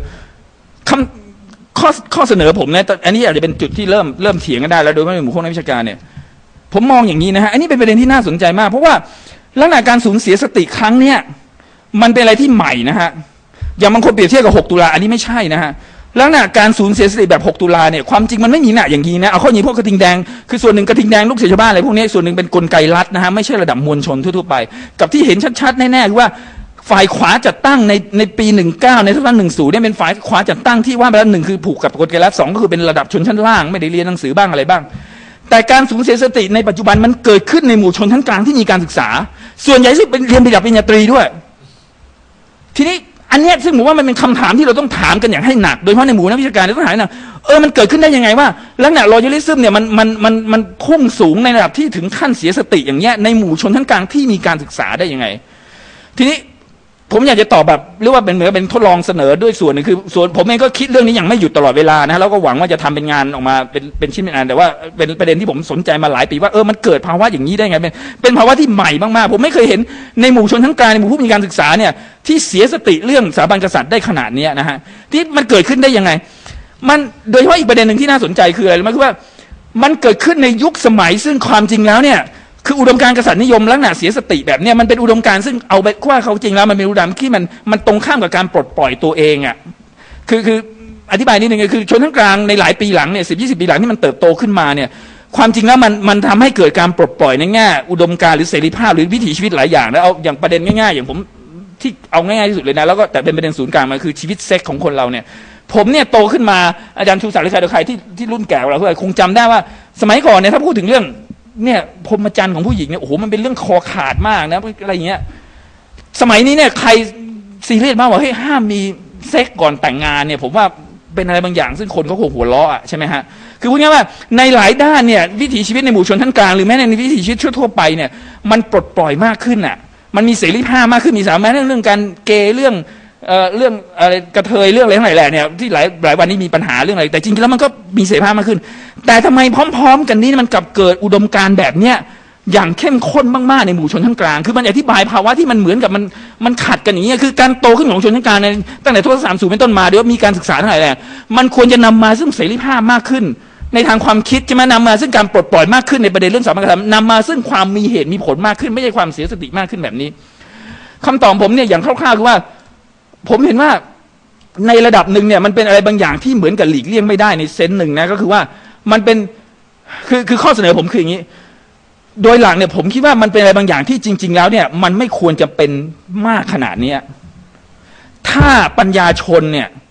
ข้อเสนอผมเนี่ยอันนี้อาจจะเป็นจุดที่เริ่มเถียงกันได้แล้วโดยเฉพาะในหมู่พวกนักวิชาการเนี่ยผมมองอย่างนี้นะฮะอันนี้เป็นประเด็นที่น่าสนใจมากเพราะว่าลักษณะการสูญเสียสติครั้งเนี้ยมันเป็นอะไรที่ใหม่นะฮะอย่างบางคนเปรียบเทียบกับ6 ตุลาอันนี้ไม่ใช่นะฮะแล้วน่ะการสูญเสียสติแบบ6 ตุลาเนี่ยความจริงมันไม่มีหน้าอย่างนี้นะเอาข้อนี้พวกกระทิงแดงคือส่วนหนึ่งกระทิงแดงลูกเสือชาวบ้านอะไรพวกนี้ส่วนหนึ่งเป็นกลไกรัฐนะฮะไม่ใช่ระดับมวลชนทั่วๆไปกับที่เห็นชัดๆแน่ๆคือว่าฝ่ายขวาจัดตั้งในปี19ในทุกวัน10เนี่ยเป็นฝ่ายขวาจัดตั้งที่ว่าไปแล้ว1คือผูกกับกลไกรัฐ2ก็คือเป็นระดับชนชั้นล่างไม่ได้เรียนหนังสือบ้างอะไรบ้างแต่การสูญเสียสติในปัจจุบันมันเกิดขึ้นในหมู่ชนชั้นกลางที่มีการศึกษาส่วนใหญ่ที่เป็นเรียนปริญญาตรีด้วยทีนี้อันนี้ซึ่งผมว่ามันเป็นคำถามที่เราต้องถามกันอย่างให้หนักโดยเฉพาะในหมู่นักวิชาการต้องถามนะมันเกิดขึ้นได้ยังไงว่าลักษณะรอยัลลิซึมเนี่ยมันพุ่งสูงในระดับที่ถึงขั้นเสียสติอย่างเงี้ยในหมู่ชนชั้นกลางที่มีการศึกษาได้ยังไงทีนี้ผมอยากจะตอบแบบเรียกว่าเป็นเหมือนเป็นทดลองเสนอด้วยส่วนนึงคือส่วนผมเองก็คิดเรื่องนี้อย่างไม่หยุดตลอดเวลานะแล้วก็หวังว่าจะทำเป็นงานออกมาเป็นชิ้นเป็นอันแต่ว่าเป็นประเด็นที่ผมสนใจมาหลายปีว่ามันเกิดภาวะอย่างนี้ได้ไงเป็นภาวะที่ใหม่มากๆผมไม่เคยเห็นในหมู่ชนชั้นกลางในหมู่ผู้มีการศึกษาเนี่ยที่เสียสติเรื่องสถาบันกษัตริย์ได้ขนาดนี้นะฮะที่มันเกิดขึ้นได้ยังไงมันโดยเฉพาะอีกประเด็นหนึ่งที่น่าสนใจคืออะไรมันคือว่ามันเกิดขึ้นในยุคสมัยซึ่งความจริงแล้วเนี่ยคืออุดมการณ์กษัตริย์นิยมลักษณะเสียสติแบบเนี้ยมันเป็นอุดมการณ์ซึ่งเอาไปว่าเขาจริงแล้วมันเป็นอุดมการณ์ที่มันตรงข้ามกับการปลดปล่อยตัวเองอ่ะคืออธิบายนิดนึงคือชนชั้นกลางในหลายปีหลังเนี่ย10-20 ปีหลังที่มันเติบโตขึ้นมาเนี่ยความจริงแล้วมันทำให้เกิดการปลดปล่อยในแง่อุดมการณ์หรือเสรีภาพหรือวิถีชีวิตหลายอย่างแล้วเอาอย่างประเด็นง่ายๆอย่างผมที่เอาง่ายๆที่สุดเลยนะแล้วก็แต่เป็นประเด็นศูนย์กลางมันคือชีวิตเซ็กของคนเราเนี่ยผมเนี่ยโตขึ้นมาอาจารย์ชูศักดิ์หรือใครที่รุ่นแก่กว่าเราคงจำได้ว่าสมัยก่อนเนี่ยถ้าพูดถึงเรื่องเนี่ยพรหมจรรย์ของผู้หญิงเนี่ยโอ้โหมันเป็นเรื่องคอขาดมากนะอะไรอย่างเงี้ยสมัยนี้เนี่ยใครซีเรียสมากว่าเฮ้ยห้ามมีเซ็กก่อนแต่งงานเนี่ยผมว่าเป็นอะไรบางอย่างซึ่งคนก็คงหัวเราะใช่ไหมฮะคือพูดง่ายๆว่าในหลายด้านเนี่ยวิถีชีวิตในหมู่ชนชั้นกลางหรือแม้ในวิถีชีวิตทั่วไปเนี่ยมันปลดปล่อยมากขึ้นอ่ะมันมีเสรีภาพมากขึ้นมีสามารถเรื่องการเกย์เรื่องอะไรกระเทยเรื่องอะไรทั้งหลายแหล่เนี่ยที่หลายวันนี้มีปัญหาเรื่องอะไรแต่จริงๆแล้วมันก็มีเสรีภาพมากขึ้นแต่ทำไมพร้อมๆกันนี้มันกลับเกิดอุดมการณ์แบบเนี้ยอย่างเข้มข้นมากๆในหมู่ชนชั้นกลางคือมันอธิบายภาวะที่มันเหมือนกับมันขัดกันอย่างเงี้ยคือการโตขึ้นของชนชั้นกลางในตั้งแต่ทศ30เป็นต้นมาเดี๋ยวมีการศึกษาทั้งหลายแหล่มันควรจะนำมาซึ่งเสรีภาพมากขึ้นในทางความคิดใช่ไหมนำมาซึ่งการปลดปล่อยมากขึ้นในประเด็นเรื่องสถาบันกษัตริย์นำมาซึ่งความมีเหตุมีผลมากขึ้นไม่ใช่ความเสียสติมากขึ้นแบบนี้คำตอบผมเนี่ยอย่างคร่าวๆคือว่าผมเห็นว่าในระดับหนึ่งเนี่ยมันเป็นอะไรบางอย่างที่เหมือนกับหลีกเลี่ยงไม่ได้ในเซนส์หนึ่งนะก็คือว่ามันเป็นคือข้อเสนอผมคืออย่างนี้โดยหลักเนี่ยผมคิดว่ามันเป็นอะไรบางอย่างที่จริงๆแล้วเนี่ยมันไม่ควรจะเป็นมากขนาดนี้ถ้าปัญญาชนเนี่ย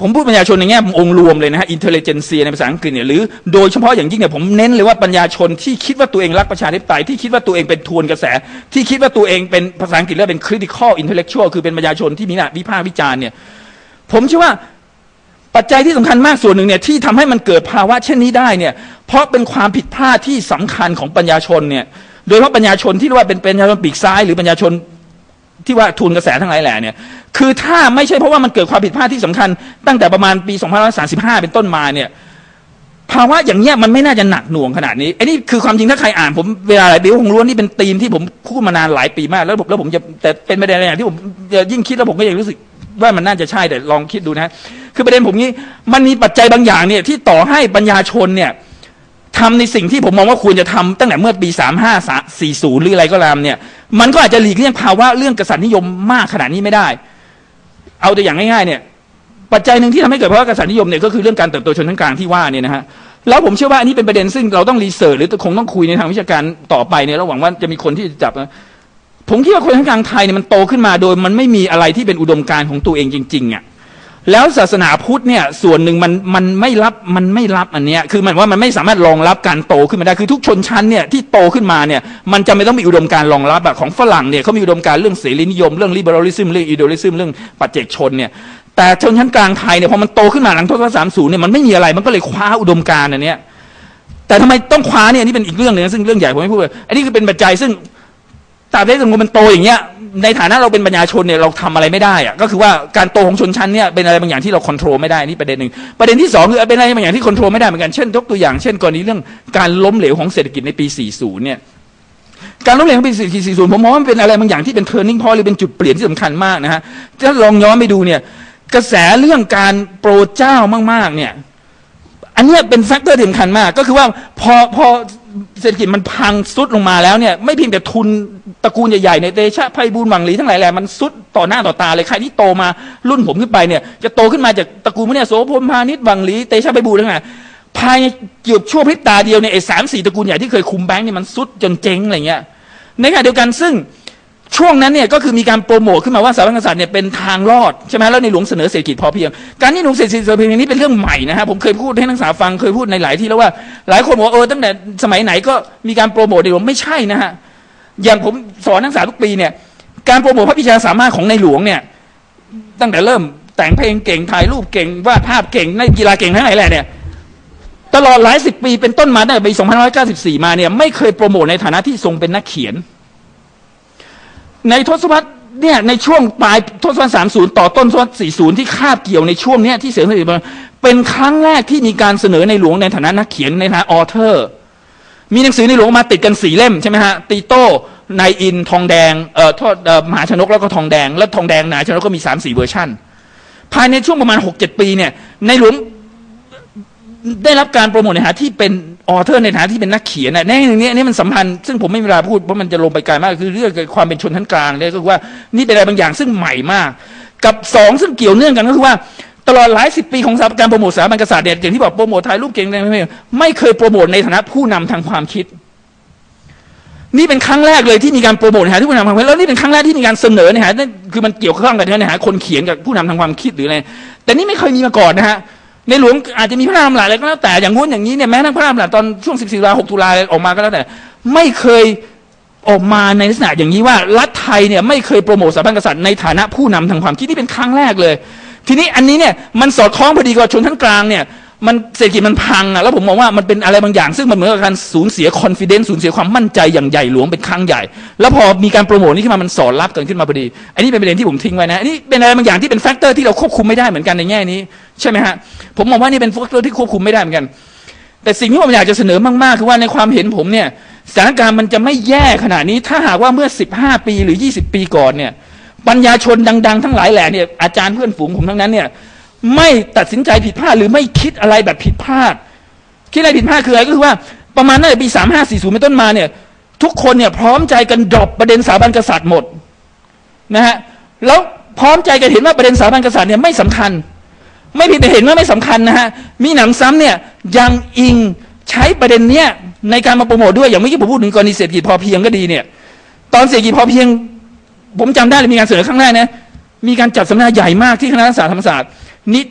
ผมพูดปัญญาชนในแง่องค์รวมเลยนะฮะ intelligentsia ในภาษาอังกฤษเนี่ยหรือโดยเฉพาะอย่างยิ่งเนี่ยผมเน้นเลยว่าปัญญาชนที่คิดว่าตัวเองรักประชาธิปไตยที่คิดว่าตัวเองเป็นทวนกระแสที่คิดว่าตัวเองเป็นภาษาอังกฤษเรียกเป็น critical intellectual คือเป็นปัญญาชนที่มีหน้าวิพากษ์วิจารณ์เนี่ยผมเชื่อว่าปัจจัยที่สำคัญมากส่วนหนึ่งเนี่ยที่ทำให้มันเกิดภาวะเช่นนี้ได้เนี่ยเพราะเป็นความผิดพลาดที่สำคัญของปัญญาชนเนี่ยโดยเฉพาะปัญญาชนที่เรียกว่าเป็นปัญญาชนปีกซ้ายหรือปัญญาชนที่ว่าทุนกระแสทั้งหลายแหล่เนี่ยคือถ้าไม่ใช่เพราะว่ามันเกิดความผิดพลาดที่สำคัญตั้งแต่ประมาณปี2535เป็นต้นมาเนี่ยภาวะอย่างเงี้ยมันไม่น่าจะหนักหน่วงขนาดนี้ไอ้นี่คือความจริงถ้าใครอ่านผมเวลาเดี๋ยวคงรู้ว่านี่เป็นธีมที่ผมพูดมานานหลายปีมากแล้วผมจะแต่เป็นประเด็นอะไรอย่างที่ผมยิ่งคิดแล้วผมก็ยังรู้สึกว่ามันน่าจะใช่แต่ลองคิดดูนะคือประเด็นผมนี้มันมีปัจจัยบางอย่างเนี่ยที่ต่อให้ปัญญาชนเนี่ยทำในสิ่งที่ผมมองว่าควรจะทำตั้งแต่เมื่อปี3540หรืออะไรก็ตามเนี่ยมันก็อาจจะหลีกเลี่ยงภาวะเรื่องกษัตริย์นิยมมากขนาดนี้ไม่ได้เอาตัวอย่างง่ายๆเนี่ยปัจจัยหนึ่งที่ทำให้เกิดภาวะกษัตริย์นิยมเนี่ยก็คือเรื่องการเติบโตชนชั้นกลางที่ว่าเนี่ยนะฮะแล้วผมเชื่อว่าอันนี้เป็นประเด็นซึ่งเราต้องรีเสิร์ชหรือคงต้องคุยในทางวิชาการต่อไปเนี่ยเราหวังว่าจะมีคนที่จะจับผมคิดว่าคนชั้นกลางไทยเนี่ยมันโตขึ้นมาโดยมันไม่มีอะไรที่เป็นอุดมการณ์ของตัวเองจริงๆอ่ะแล้วศาสนาพุทธเนี่ยส่วนหนึ่งมันไม่รับอันเนี้ยคือมันว่ามันไม่สามารถรองรับการโตขึ้นมาได้คือทุกชนชั้นเนี่ยที่โตขึ้นมาเนี่ยมันจะไม่ต้องมีอุดมการณ์รองรับแบบของฝรั่งเนี่ยเขามีอุดมการณ์เรื่องเสรีนิยมเรื่อง liberalism เรื่อง idealism เรื่องปัจเจกชนเนี่ยแต่ชนชั้นกลางไทยเนี่ยพอมันโตขึ้นมาหลังทศวรรษ30เนี่ยมันไม่มีอะไรมันก็เลยคว้าอุดมการณ์อันเนี้ยแต่ทำไมต้องคว้าเนี่ยนี่เป็นอีกเรื่องนึงซึ่งเรื่องใหญ่ผมไม่พูดเลยอันนี้คือเป็นปัจจัยซึ่งตราบใดที่มันโตอย่างเงี้ยในฐานะเราเป็นปัญญาชนเนี่ยเราทำอะไรไม่ได้อะก็คือว่าการโตของชนชั้นเนี่ยเป็นอะไรบางอย่างที่เราควบคุมไม่ได้นี่ประเด็นหนึ่งประเด็นที่สองคือเป็นอะไรบางอย่างที่ควบคุมไม่ได้เหมือนกันเช่นยกตัวอย่างเช่นกรณีเรื่องการล้มเหลวของเศรษฐกิจในปี40เนี่ยการล้มเหลวของปี40ผมมองว่ามันเป็นอะไรบางอย่างที่เป็น turning point หรือเป็นจุดเปลี่ยนที่สำคัญมากนะฮะถ้าลองย้อนไปดูเนี่ยกระแสเรื่องการโปรดเจ้ามากๆเนี่ยอันนี้เป็นแฟกเตอร์ที่สำคัญมากก็คือว่าพอเศรษฐกิจมันพังซุดลงมาแล้วเนี่ยไม่เพียงแต่ทุนตระกูลใหญ่ๆในเตชะไพบูลย์หวังหลีทั้งหลายแหละมันซุดต่อหน้าต่อตาเลยใครที่โตมารุ่นผมขึ้นไปเนี่ยจะโตขึ้นมาจากตระกูลพวกเนี่ยโสพลพาณิชย์หวังหลีเตชะไพบูลย์ทั้งหลายภายในเกือบชั่วพริบตาเดียวเนี่ยไอ้3-4ตระกูลใหญ่ที่เคยคุมแบงค์เนี่ยมันซุดจนเจ๊งอะไรเงี้ยในขณะเดียวกันซึ่งช่วงนั้นเนี่ยก็คือมีการโปรโมทขึ้นมาว่าสถาบันกษัตริย์เนี่ยเป็นทางรอดใช่ไหมแล้วในหลวงเสนอเศรษฐกิจพอเพียงการที่หลวงเศรษฐกิจพอเพียงนี้เป็นเรื่องใหม่นะฮะผมเคยพูดให้นักศึกษาฟังเคยพูดในหลายที่แล้วว่าหลายคนบอกตั้งแต่สมัยไหนก็มีการโปรโมทในหลวงไม่ใช่นะฮะอย่างผมสอนนักศึกษาทุกปีเนี่ยการโปรโมทพระวิชาสามารถของในหลวงเนี่ยตั้งแต่เริ่มแต่งเพลงเก่งถ่ายรูปเก่งวาดภาพเก่งในกีฬาเก่งทั้งหลายแหละเนี่ยตลอดหลายสิบปีเป็นต้นมาตั้งแต่ปี2594มาเนี่ยไม่เคยโปรโมทในฐานะที่ทรงเป็นนักเขียนในทศวรรษเนี่ยในช่วงปลายทศวรรษ30ต่อต้นทศวรรษ40ที่คาบเกี่ยวในช่วงเนี้ยที่เสรีเป็นครั้งแรกที่มีการเสนอในหลวงในฐานะนักเขียนในฐานะออเทอร์มีหนังสือในหลวงมาติดกัน4เล่มใช่ไหมฮะตีโต้นายอินทองแดงมหาชนกแล้วก็ทองแดงแล้วทองแดงมหาชนกก็มี 3-4 เวอร์ชันภายในช่วงประมาณ 6-7 ปีเนี่ยในหลวงได้รับการโปรโมทในฐานะที่เป็นออเทอร์ในฐานะที่เป็นนักเขียนในเรื่องนี้มันสัมพันธ์ซึ่งผมไม่มีเวลาพูดเพราะมันจะลงไปไกลมากคือเรื่องความเป็นชนชั้นกลางเนี่ยก็คือว่านี่เป็นอะไรบางอย่างซึ่งใหม่มากกับ2ซึ่งเกี่ยวเนื่องกันก็คือว่าตลอดหลายสิบปีของการโปรโมทสถาบันกษัตริย์เนี่ยอย่างที่บอกโปรโมทถ่ายรูปเก่งไม่เคยโปรโมทในฐานะผู้นำทางความคิดนี่เป็นครั้งแรกเลยที่มีการโปรโมทในฐานะผู้นำทางความคิดแล้วนี่เป็นครั้งแรกที่มีการเสนอในฐานะคือมันเกี่ยวข้องกันในฐานะคนเขียนกับผู้นำทางความคิดหรืออะไรแต่นี่ไม่เคยมีมาก่อนนะฮะในหลวงอาจจะมีพระนามหลายอะไรก็แล้วแต่อย่างงู้นอย่างนี้เนี่ยแม้ทั้งพระนามหลายตอนช่วง14 ตุลา 6 ตุลาออกมาก็แล้วแต่ไม่เคยออกมาในลักษณะอย่างนี้ว่ารัฐไทยเนี่ยไม่เคยโปรโมทสถาบันกษัตริย์ในฐานะผู้นำทางความคิดที่เป็นครั้งแรกเลยทีนี้อันนี้เนี่ยมันสอดคล้องพอดีกับชนชั้นกลางเนี่ยมันเศรษฐกิจมันพังอ่ะแล้วผมมองว่ามันเป็นอะไรบางอย่างซึ่งมันเหมือนกับการสูญเสียคอนฟิเดนซ์สูญเสียความมั่นใจอย่างใหญ่หลวงเป็นครั้งใหญ่แล้วพอมีการโปรโมทนี้ขึ้นมามันสอดรับกันขึ้นมาพอดีอันนี้เป็นประเด็นที่ผมทิ้งไว้นะอันนี้เป็นอะไรบางอย่างที่เป็นแฟกเตอร์ที่เราควบคุมไม่ได้เหมือนกันในแง่นี้ใช่ไหมฮะผมมองว่านี่เป็นแฟกเตอร์ที่ควบคุมไม่ได้เหมือนกันแต่สิ่งที่ผมอยากจะเสนอมากๆคือว่าในความเห็นผมเนี่ยสถานการณ์มันจะไม่แย่ขนาดนี้ถ้าหากว่าเมื่อ15 ปีหรือ20 ปีก่อนเนี่ยปัญญาชนดังๆทั้งหลายแหล่เนี่ยอาจารย์เพื่อนฝูงผมทั้งนั้นเนี่ยไม่ตัดสินใจผิดพลาดหรือไม่คิดอะไรแบบผิดพลาดคิดอะไรผิดพลาดคืออะไรก็คือว่าประมาณตั้งแต่ปี3540เป็นต้นมาเนี่ยทุกคนเนี่ยพร้อมใจกันดรอปประเด็นสถาบันกษัตริย์หมดนะฮะแล้วพร้อมใจกันเห็นว่าประเด็นสถาบันกษัตริย์เนี่ยไม่สำคัญไม่เพียงแต่เห็นว่าไม่สำคัญนะฮะมีหนำซ้ำเนี่ยยังอิงใช้ประเด็นเนี้ยในการมาโปรโมทด้วยอย่างเมื่อกี้ผมพูดถึงกรณีเศรษฐกิจพอเพียงก็ดีเนี่ยตอนเศรษฐกิจพอเพียงผมจำได้เลยมีการเสนอครั้งแรกนะมีการจัดสัมมนาใหญ่มากที่คณะรัฐศาสตร์ธรรมศาสตร์นิธิ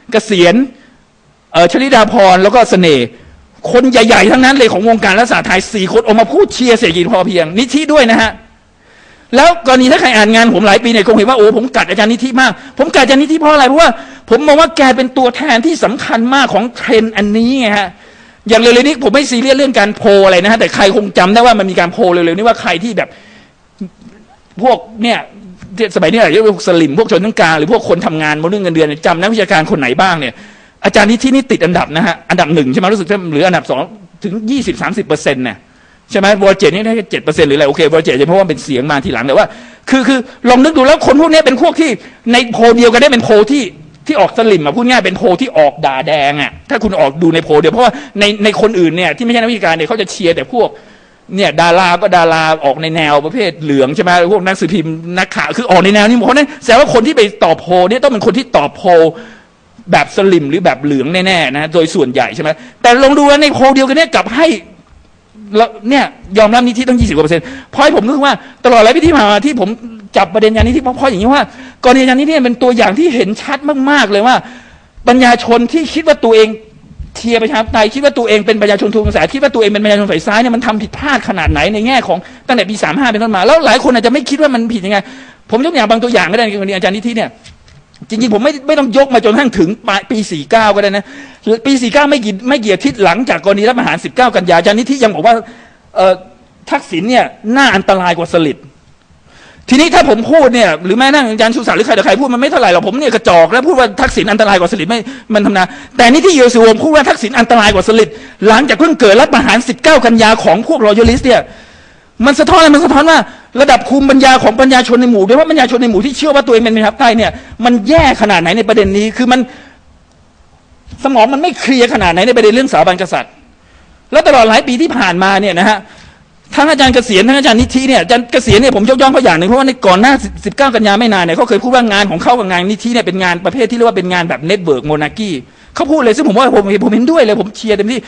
เกษียณชลิดาพรแล้วก็เสน่ห์คนใหญ่ๆทั้งนั้นเลยของวงการรัฐศาสตร์ไทย4 คนออกมาพูดเชียร์เศรษฐกิจพอเพียงนิธิด้วยนะฮะแล้วกรณีถ้าใครอ่านงานผมหลายปีเนี่ยคงเห็นว่าโอ้ผมกัดอาจารย์นิธิมากผมกัดอาจารย์นิธิเพราะอะไรเพราะว่าผมมองว่าแกเป็นตัวแทนที่สำคัญมากของเทรนด์อันนี้ไงฮะอย่างเร็วๆนี้ผมไม่ซีเรียสเรื่องการโพลอะไรนะฮะแต่ใครคงจำได้ว่ามันมีการโพลเร็วๆนี้ว่าใครที่แบบพวกเนี่ยสมัยนี้อะไรพวกสลิมพวกชนชั้นกลางหรือพวกคนทำงานมาเรื่องเงินเดือนจำนักวิชาการคนไหนบ้างเนี่ยอาจารย์นิธินี่ติดอันดับนะฮะอันดับ1ใช่ไหมรู้สึกหรืออันดับ2ถึง20-30%เนี่ยใช่ไหมวอร์เจตนี่ได้แค่7%หรืออะไรโอเควอร์เจตเพราะว่าเป็นเสียงมาทีหลังแต่ว่าคือลองนึกดูแล้วคนพวกนี้เป็นพวกที่ในโพลเดียวกันได้เป็นโพลที่ออกสลิมพูดง่ายเป็นโพลที่ออกด่าแดงอ่ะถ้าคุณออกดูในโพลเดียวเพราะว่าในคนอื่นเนี่ยที่ไม่ใช่นักวิชาการเนี่ยเขาจะเชียร์แต่พวกเนี่ยดาราก็ดาราออกในแนวประเภทเหลืองใช่ไหมพวกนักสื่อพิมพ์นักข่าวคือออกในแนวนี้เพราะนั้นแสดงว่าคนที่ไปตอบโพลเนี่ยต้องเป็นคนที่ตอบโพลแบบสลิมหรือแบบเหลืองแน่ๆนะโดยส่วนใหญ่ใช่ไหมแต่ลองดูว่าในโพลเดียวกันเนี่ยกลับให้เนี่ยยอมรับนิธิตั้ง20%เพราะผมรู้ว่าตลอดหลายปีที่ผ่านมาที่ผมจับประเด็นอย่างนี้ที่เพราะอย่างนี้ว่ากรณีอย่างนี้เนี่ยเป็นตัวอย่างที่เห็นชัดมากๆเลยว่าปัญญาชนที่คิดว่าตัวเองเชียร์ประชาธิปไตยคิดว่าตัวเองเป็นประชาชนทุนกระแสคิดว่าตัวเองเป็นประชาชนฝ่ายซ้ายเนี่ยมันทำผิดพลาดขนาดไหนในแง่ของตั้งแต่ปี35เป็นต้นมาแล้วหลายคนอาจจะไม่คิดว่ามันผิดยังไงผมยกอย่างบางตัวอย่างก็ได้ในกรณีอาจารย์นิธิเนี่ยจริงๆผมไม่ต้องยกมาจนทั้งถึงปี49ก็ได้นะปี49ไม่กี่อาทิตย์หลังจากกรณีรัฐประหาร19 กันยายนอาจารย์นิธิยังบอกว่าทักษิณเนี่ยน่าอันตรายกว่าสลิดทีนี้ถ้าผมพูดเนี่ยหรือแม้นั่งอาจารย์ชูศักดิ์หรือใครแต่ใครพูดมันไม่เท่าไหร่หรอกผมเนี่ยกระจอกแล้วพูดว่าทักษิณอันตรายกว่าสลิดไม่มันทำนาแต่นี่ที่โยสุวงพูดว่าทักษิณอันตรายกว่าสลิดหลังจากเพิ่งเกิดรัฐประหาร19 กันยาของพวกรอยัลลิสต์เนี่ยมันสะท้อนอะไรมันสะท้อนว่าระดับภูมิปัญญาของปัญญาชนในหมู่โดยเฉพาะปัญญาชนในหมู่ที่เชื่อว่าตัวเองเป็นประชาธิปไตยเนี่ยมันแย่ขนาดไหนในประเด็นนี้คือมันสมองมันไม่เคลียร์ขนาดไหนในประเด็นเรื่องสถาบันกษัตริย์แล้วตลอดหลายปีที่ผ่านมาเนี่ยนะฮะทั้งอาจารย์เกษียณทั้งอาจารย์นิธิเนี่ยอาจารย์เกษียณเนี่ยผมยกย่องเขาอย่างหนึ่งเพราะว่าในก่อนหน้า19 กันยาไม่นานเนี่ยเขาเคยพูดว่างานของเขากับงานนิธิเนี่ยเป็นงานประเภทที่เรียกว่าเป็นงานแบบเน็ตเวิร์กโมนาคีเขาพูดเลยซึ่งผมว่าผมเห็นด้วยเลยผมเชียร์เต็มที่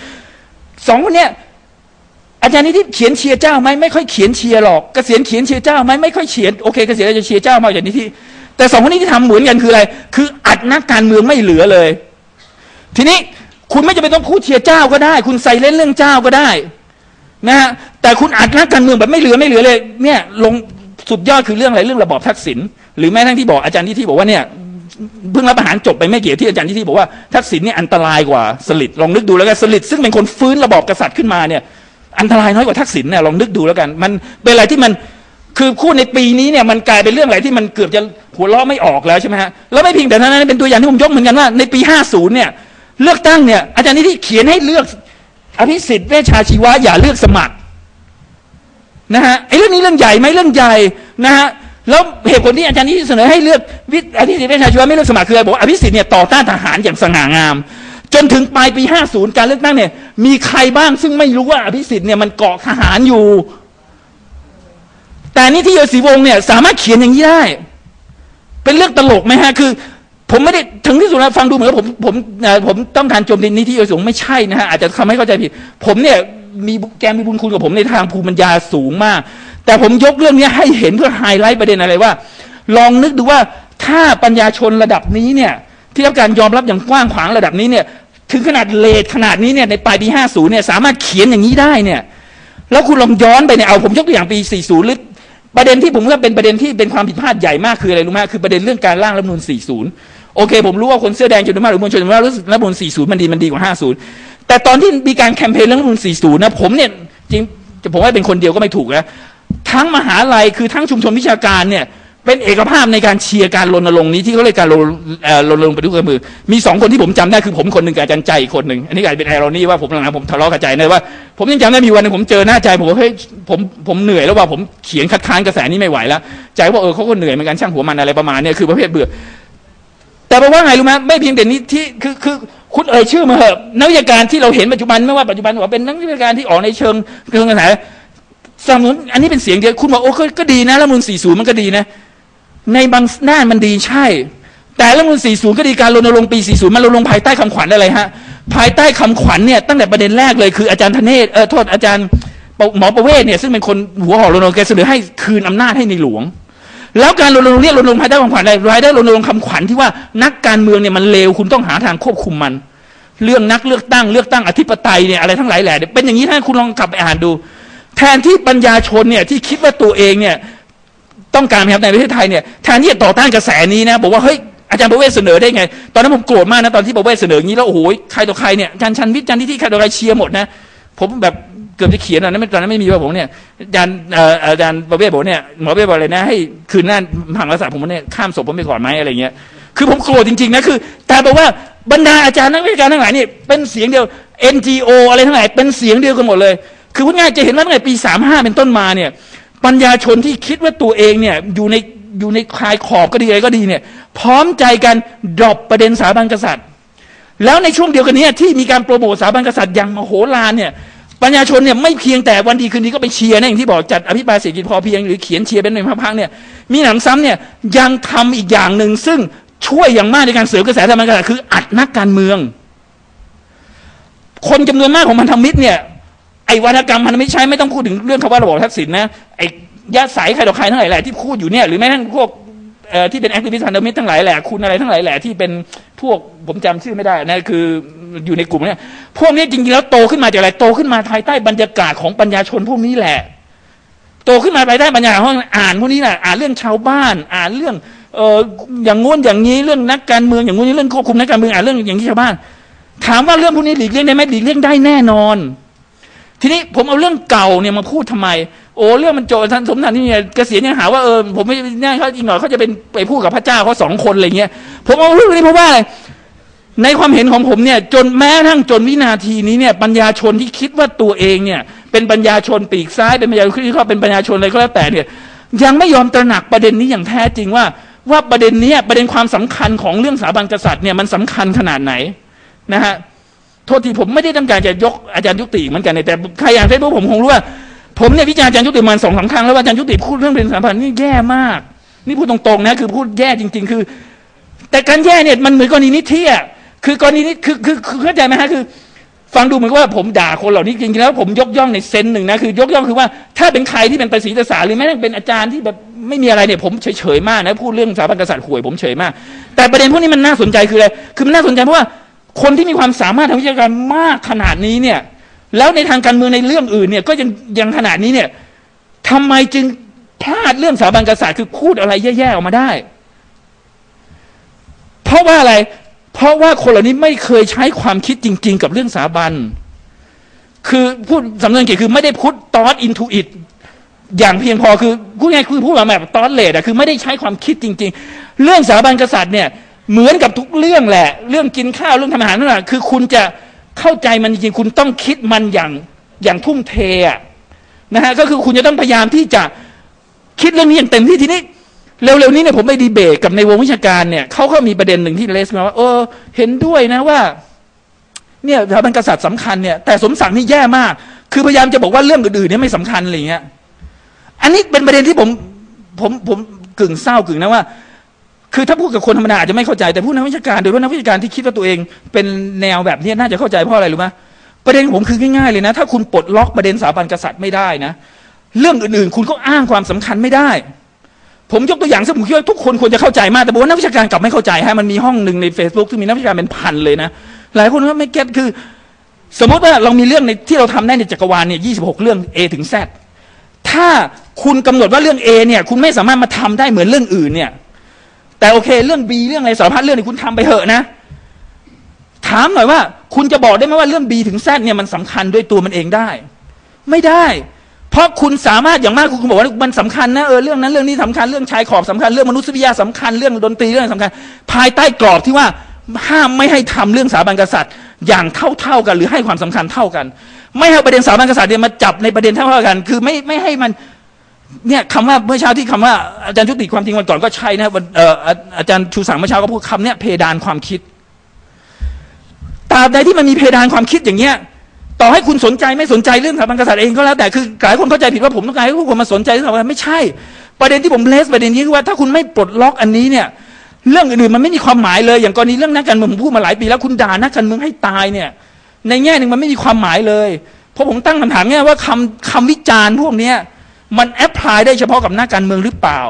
2 คนเนี่ยอาจารย์นิธิเขียนเชียร์เจ้าไหมไม่ค่อยเขียนเชียร์หรอกเกษียณเขียนเชียร์เจ้าไหมไม่ค่อยเขียนโอเคเกษียณจะเชียร์เจ้ามากจากนิธิแต่2 คนนี้ที่ทำเหมือนกันคืออะไรคืออัดนักการเมืองไม่เหลือเลยทีนี้คุณไม่จำเป็นต้องพูดเชียร์เจ้าก็ได้คุณใส่เล่นเรื่องเจ้าก็ได้นะฮะแต่คุณอัดนักการเมืองแบบไม่เหลือเลยเนี่ยลงสุดยอดคือเรื่องอะไรเรื่องระบอบทักษิณหรือแม้ทั้งที่บอกอาจารย์ที่บอกว่าเนี่ยเพิ่งรับประหารจบไปไม่กี่ที่อาจารย์ที่บอกว่าทักษิณเนี่ยอันตรายกว่าสลิดลองนึกดูแล้วกันสลิดซึ่งเป็นคนฟื้นระบอบกษัตริย์ขึ้นมาเนี่ยอันตรายน้อยกว่าทักษิณเนี่ยลองนึกดูแล้วกันมันเป็นอะไรที่มันคือพูดในปีนี้เนี่ยมันกลายเป็นเรื่องอะไรที่มันเกือบจะหัวเราะไม่ออกแล้วใช่ไหมฮะแล้วไม่เพียงแต่นั้นเป็นตัวอย่างที่ผมยกเหมือนกันว่าในปี50เนี่ยเลือกตั้งเนี่ยอาจารย์ที่เขียนให้เลือกอภิสิทธิ์เวชชาชีวะอย่าเลือกสมัครนะฮะไอ้เรื่องนี้เรื่องใหญ่ไหมเรื่องใหญ่นะฮะแล้วเหตุผลที่อาจารย์ที่เสนอให้เลือกอภิสิทธิ์เวชชาชีวะไม่เลือกสมัครคือบอกอภิสิทธิ์เนี่ยต่อต้านทหารอย่างสง่างามจนถึงปลายปี50การเลือกตั้งเนี่ยมีใครบ้างซึ่งไม่รู้ว่าอภิสิทธิ์เนี่ยมันเกาะทหารอยู่แต่นี่ที่โยศิวงศ์เนี่ยสามารถเขียนอย่างนี้ได้เป็นเรื่องตลกไหมฮะคือผมไม่ได้ถึงที่สุดแล้วฟังดูเหมือนผมต้องการโจมตีนิธิโยศิวงศ์ไม่ใช่นะฮะอาจจะทำให้เข้าใจผิดผมเนี่ยแกมีบุญคุณกับผมในทางภูมิปัญญาสูงมากแต่ผมยกเรื่องนี้ให้เห็นเพื่อไฮไลท์ประเด็นอะไรว่าลองนึกดูว่าถ้าปัญญาชนระดับนี้เนี่ยที่รับการยอมรับอย่างกว้างขวางระดับนี้เนี่ยถึงขนาดเลทขนาดนี้เนี่ยในปลายปี50เนี่ยสามารถเขียนอย่างนี้ได้เนี่ยแล้วคุณลองย้อนไปเนี่ยเอาผมยกตัวอย่างปี40หรือประเด็นที่ผมว่าเป็นประเด็นที่เป็นความผิดพลาดใหญ่มากคืออะไรรู้ไหมคือประเด็นเรื่องการร่างรัฐธรรมนูญ40โอเคผมรู้ว่าคนเสื้อแดงจำนวนมากหรือมวลชนจำนวนมากรู้สึกรัฐธรรมนูญ40มันดีกว่า50แต่ตอนที่มีการแคมเปญเรื่องรัฐธรรมนูญ40นะผมเนี่ยจริงผมว่าเป็นคนเดียวก็ไม่ถูกนะทั้งมหาลัยคือทั้งชุมชนวิชาการเนี่ยเป็นเอกภาพในการเชียร์การรณรงค์นี้ที่เขาเรียกการรณรงค์ปฏิรูปการเมืองมี2 คนที่ผมจำได้คือผมคนหนึ่งกับอาจารย์ใจอีกคนหนึ่งอันนี้กลายเป็นไอรอนี่ว่าผมหลังๆผมทะเลาะกับใจนะว่าผมยังจำได้มีวันนึงผมเจอหน้าใจผมว่าเฮ้ยผมเหนื่อยแล้วว่าผมเขียนคัดค้านกระแสนี้ไม่ไหวแล้วใจว่าเขาก็เหนื่อยเหมือนกันช่างหัวมันอะไรประมาณนี้คือประเภทเบื่อแต่แปลว่าไงรู้ไหมไม่เพียงแต่นี้ที่คือคุณเอ่ยชื่อมาเหอะนักวิชาการที่เราเห็นปัจจุบันไม่ว่าปัจจุบันว่าเป็นนักวิชาการที่ออกในเชิงกระแสสนับสนุนอันนี้เป็นเสียงเดียวคุณบอกโอ้ก็ดีนะรัฐธรรมนูญ40มันก็ดีนะในบางด้านมันดีใช่แต่รัฐธรรมนูญ40ก็ดีการรณรงค์ปี40มันรณรงค์ภายใต้คำขวัญอะไรฮะภายใต้คำขวัญเนี่ยตั้งแต่ประเด็นแรกเลยคืออาจารย์ธเนศโทษอาจารย์หมอประเวศเนี่ยซึ่งเป็นคนหัวหอกรณรงค์แกเสนอให้คืนอำนาจให้ในหลวงแล้วการรณรงค์เนี่ยรณรงค์ภายใต้คำขวัญอะไรภายใต้รณรงค์คำขวัญที่ว่านักการเมืองเนี่ยมันเลวคุณต้องหาทางควบคุมมันเรื่องนักเลือกตั้งอธิปไตยเนี่ยอะไรทั้งหลายแหล่เป็นอย่างนี้ท่านคุณลองกลับไปอ่านดูแทนที่ปัญญาชนเนี่ยที่คิดว่าตัวเองเนี่ยต้องการครับในประเทศไทยเนี่ยแทนที่จะต่อต้านกระแสนี้นะบอกว่าเฮ้ยอาจารย์ประเวศเสนอได้ไงตอนนั้นผมโกรธมากนะตอนที่ประเวศเสนออย่างนี้แล้วโอ้โหใครต่อใครเนี่ยอาจารย์ชันวิทย์อาจารย์ที่ใครต่อใครเชียร์หมดนะผมแบบเกือบจะเขียนตอนนั้นไม่มีว่าผมเนี่ยอาจารย์ประเวศบอกเนี่ยหมอประเวศบอกเลยนะให้คืนนั้นผังรักษาผมเนี่ยข้ามศพผมไปก่อนไหมอะไรเงี้ยคือผมโกรธจริงๆนะคือแต่บอกว่าบรรดาอาจารย์นักวิชาการทั้งหลายนี่เป็นเสียงเดียว NGO อะไรทั้งหลายเป็นเสียงเดียวกันหมดเลยคือพูดง่ายจะเห็นว่าตั้งแต่ปี35เป็นต้นมาเนี่ยปัญญาชนที่คิดว่าตัวเองเนี่ยอยู่ในคลายขอบก็ดีอะไรก็ดีเนี่ยพร้อมใจกันดรอปประเด็นสถาบันกษัตริย์แล้วในช่วงเดียวกันนี้ที่มีการโปรโมทสถาบันกษัตริย์อย่างมโหฬารเนี่ยปัญญาชนเนี่ยไม่เพียงแต่วันดีคืนดีก็ไปเชียร์นะอย่างที่บอกจัดอภิปรายเศรษฐกิจพอเพียงหรือเขียนเชียร์เป็นในพักเนี่ยมีหนำซ้ำเนี่ยยังทำอีกอย่างหนึ่งซึ่งช่วยอย่างมากในการเสริมกระแสสถาบันกษัตริย์คืออัดนักการเมืองคนจำนวนมากของพันธมิตรเนี่ยไอ้วรรณกรรมพันธมิตรใช้ไม่ต้องพูดถึงเรื่องคำว่าระบบทักษิณนะไอ้ยาสายใครต่อใครทั้งหลายแหละที่พูดอยู่เนี่ยหรือแม้กระทั่งพวกที่เป็นแอคทิวิสต์พันธมิตรทั้งหลายแหละคุณอะไรทั้งหลายแหละที่เป็นพวกผมจำชื่อไม่ได้นะคืออยู่ในกลุ่มเนี่ยพวกนี้จริงๆแล้วโตขึ้นมาจากอะไรโตขึ้นมาภายใต้บรรยากาศของปัญญาชนพวกนี้แหละโตขึ้นมาภายใต้บรรยากาศของอ่านพวกนี้แหละอ่านเรื่องชาวบ้านอ่านเรื่องอย่างงู้นอย่างนี้เรื่องนักการเมืองอย่างงู้นเรื่องควบคุมนักการเมืองอ่านเรื่องอย่างนี้ชาวบ้านถามว่าเรื่องพวกนี้หลีกเลี่ยงได้ไหมหลีกเลี่ยงได้แน่นอนทีนี้ผมเอาเรื่องเก่าเนี่ยมาพูดทำไมโอ้เรื่องมันโจท่านสมศักดิ์นี่เกษียณยังหาว่าผมไม่แน่เขาอีกหน่อยเขาจะเป็นไปพูดกับพระเจ้าเขา2 คนอะไรเงี้ยผมเอาเรื่องนี้เพราะว่าอะไรในความเห็นของผมเนี่ยจนแม้ทั้งจนวินาทีนี้เนี่ยปัญญาชนที่คิดว่าตัวเองเนี่ยเป็นปัญญาชนปีกซ้ายเป็นปัญญาชนที่เขาเป็นปัญญาชนอะไรก็แล้วแต่เนี่ยยังไม่ยอมตระหนักประเด็นนี้อย่างแท้จริงว่าประเด็นนี้ประเด็นความสำคัญของเรื่องสถาบันกษัตริย์เนี่ยมันสำคัญขนาดไหนนะฮะโทษทีผมไม่ได้ต้องการจะยกอาจารย์ยุติเหมือนกันแต่ใครอ่านเฟซบุ๊กผมคงรู้ว่าผมเนี่ยวิจารณ์อาจารย์ยุติมา2-3 ครั้งแล้วว่าอาจารย์ยุติพูดเรื่องเป็นสถาบันนี่แย่มากนี่พูดตรงๆนะคือพูดแย่จริงๆคือแต่การแย่เนี่ยมันเหมือนกรณีนิธิอ่ะคือกรณีนี้คือเข้าใจไหมฮะคือฟังดูเหมือนว่าผมด่าคนเหล่านี้จริงๆแล้วผมยกย่องในเซนส์หนึ่งนะคือยกย่องคือว่าถ้าเป็นใครที่เป็นประสิทธิ์ศาสตร์หรือแม้แต่เป็นอาจารย์ที่แบบไม่มีอะไรเนี่ยผมเฉยๆมากนะพูดเรื่องสถาบันกษัตริย์ห่วยผมเฉยมากแต่ประเด็นพวกนี้มันน่าสนใจคืออะไรคือมันน่าสนใจเพราะว่าคนที่มีความสามารถทางวิชาการมากขนาดนี้เนี่ยแล้วในทางการเมืองในเรื่องอื่นเนี่ยก็ยังขนาดนี้เนี่ยทำไมจึงพลาดเรื่องสถาบันกษัตริย์คือพูดอะไรแย่ๆออกมาได้เพราะว่าอะไรเพราะว่าคนเหล่านี้ไม่เคยใช้ความคิดจริงๆกับเรื่องสถาบันคือพูดสำเนียงเก๋คือไม่ได้พุทตอสอินทูอิทอย่างเพียงพอคือพูดง่ายคือพูดแบบตอสเลดอะคือไม่ได้ใช้ความคิดจริงๆเรื่องสถาบันกษัตริย์เนี่ยเหมือนกับทุกเรื่องแหละเรื่องกินข้าวเรื่องทำอาหารนั่นแหละคือคุณจะเข้าใจมันจริงๆคุณต้องคิดมันอย่างทุ่มเทนะฮะก็คือคุณจะต้องพยายามที่จะคิดเรื่องนี้อย่างเต็มที่ทีนี้เร็วๆนี้เนี่ยผมไปดีเบตกับในวงวิชาการเนี่ยเขาก็มีประเด็นหนึ่งที่เลสมาว่าเห็นด้วยนะว่าเนี่ยสถาบันกษัตริย์สำคัญเนี่ยแต่สมศักดิ์นี่แย่มากคือพยายามจะบอกว่าเรื่องอื่นๆเนี่ยไม่สำคัญอะไรเงี้ยอันนี้เป็นประเด็นที่ผมกึ่งเศร้ากึ่งนะว่าคือถ้าพูดกับคนธรรมดาอาจจะไม่เข้าใจแต่ผู้นักวิชาการโดยเฉพาะนักวิชาการที่คิดว่าตัวเองเป็นแนวแบบนี้น่าจะเข้าใจเพราะอะไรรู้ไหมประเด็นผมคือง่ายๆเลยนะถ้าคุณปลดล็อกประเด็นสถาบันกษัตริย์ไม่ได้นะเรื่องอื่นๆคุณก็อ้างความสำคัญไม่ได้ผมยกตัวอย่างซึ่งผมคิดว่าทุกคนควรจะเข้าใจมากแต่บอกว่านักวิชาการกลับไม่เข้าใจฮะมันมีห้องหนึ่งใน Facebook ที่มีนักวิชาการเป็นพันเลยนะหลายคนก็ไม่เก็ตคือสมมติว่าเรามีเรื่องในที่เราทำได้ในจักรวาลเนี่ย26 เรื่อง A ถึง Z ถ้าคุณกำหนดว่าเรื่อง A เนี่ยคุณไม่สามารถมาทำได้เหมือนเรื่องอื่นเนี่ยแต่โอเคเรื่อง B เรื่องอะไรสารพัดเรื่องนี่คุณทำไปเถอะนะถามหน่อยว่าคุณจะบอกได้ไหมว่าเรื่อง B ถึง Z เนี่ยมันสำคัญด้วยตัวมันเองได้ไม่ได้เพราะคุณสามารถอย่างมากคุณบอกว่ามันสำคัญนะเรื่องนั้นเรื่องนี้สำคัญเรื่องชายขอบสำคัญเรื่องมนุษยวิทยาสำคัญเรื่องดนตรีเรื่องสำคัญภายใต้กรอบที่ว่าห้ามไม่ให้ทำเรื่องสถาบันกษัตริย์อย่างเท่ากันหรือให้ความสำคัญเท่ากันไม่ให้ประเด็นสถาบันกษัตริย์เนี่ยมาจับในประเด็นเท่ากันคือไม่ให้มันเนี่ยคำว่าเมื่อเช้าที่คำว่าอาจารย์ชุติความจริงวันก่อนก็ใช่นะอาจารย์ชูศักดิ์เมื่อเช้าก็พูดคำเนี่ยเพดานความคิดตราบใดที่มันมีเพดานความคิดอย่างเงี้ยต่อให้คุณสนใจไม่สนใจเรื่องสถาบันกษัตริย์เองก็แล้วแต่คือหลายคนเข้าใจผิดว่าผมต้องการให้ทุกคนมาสนใจเรื่องสถาบันไม่ใช่ประเด็นที่ผมเลสประเด็นนี้คือว่าถ้าคุณไม่ปลดล็อกอันนี้เนี่ยเรื่องอื่นๆมันไม่มีความหมายเลยอย่างกรณีเรื่องนักการเมืองผมพูดมาหลายปีแล้วคุณด่านักการเมืองให้ตายเนี่ยในแง่หนึ่งมันไม่มีความหมายเลยเพราะผมตั้งคำถามเนี่ยว่าคำวิจารณ์พวกนี้มันแอพพลายได้เฉพาะกับนักการเมืองหรือเปล่า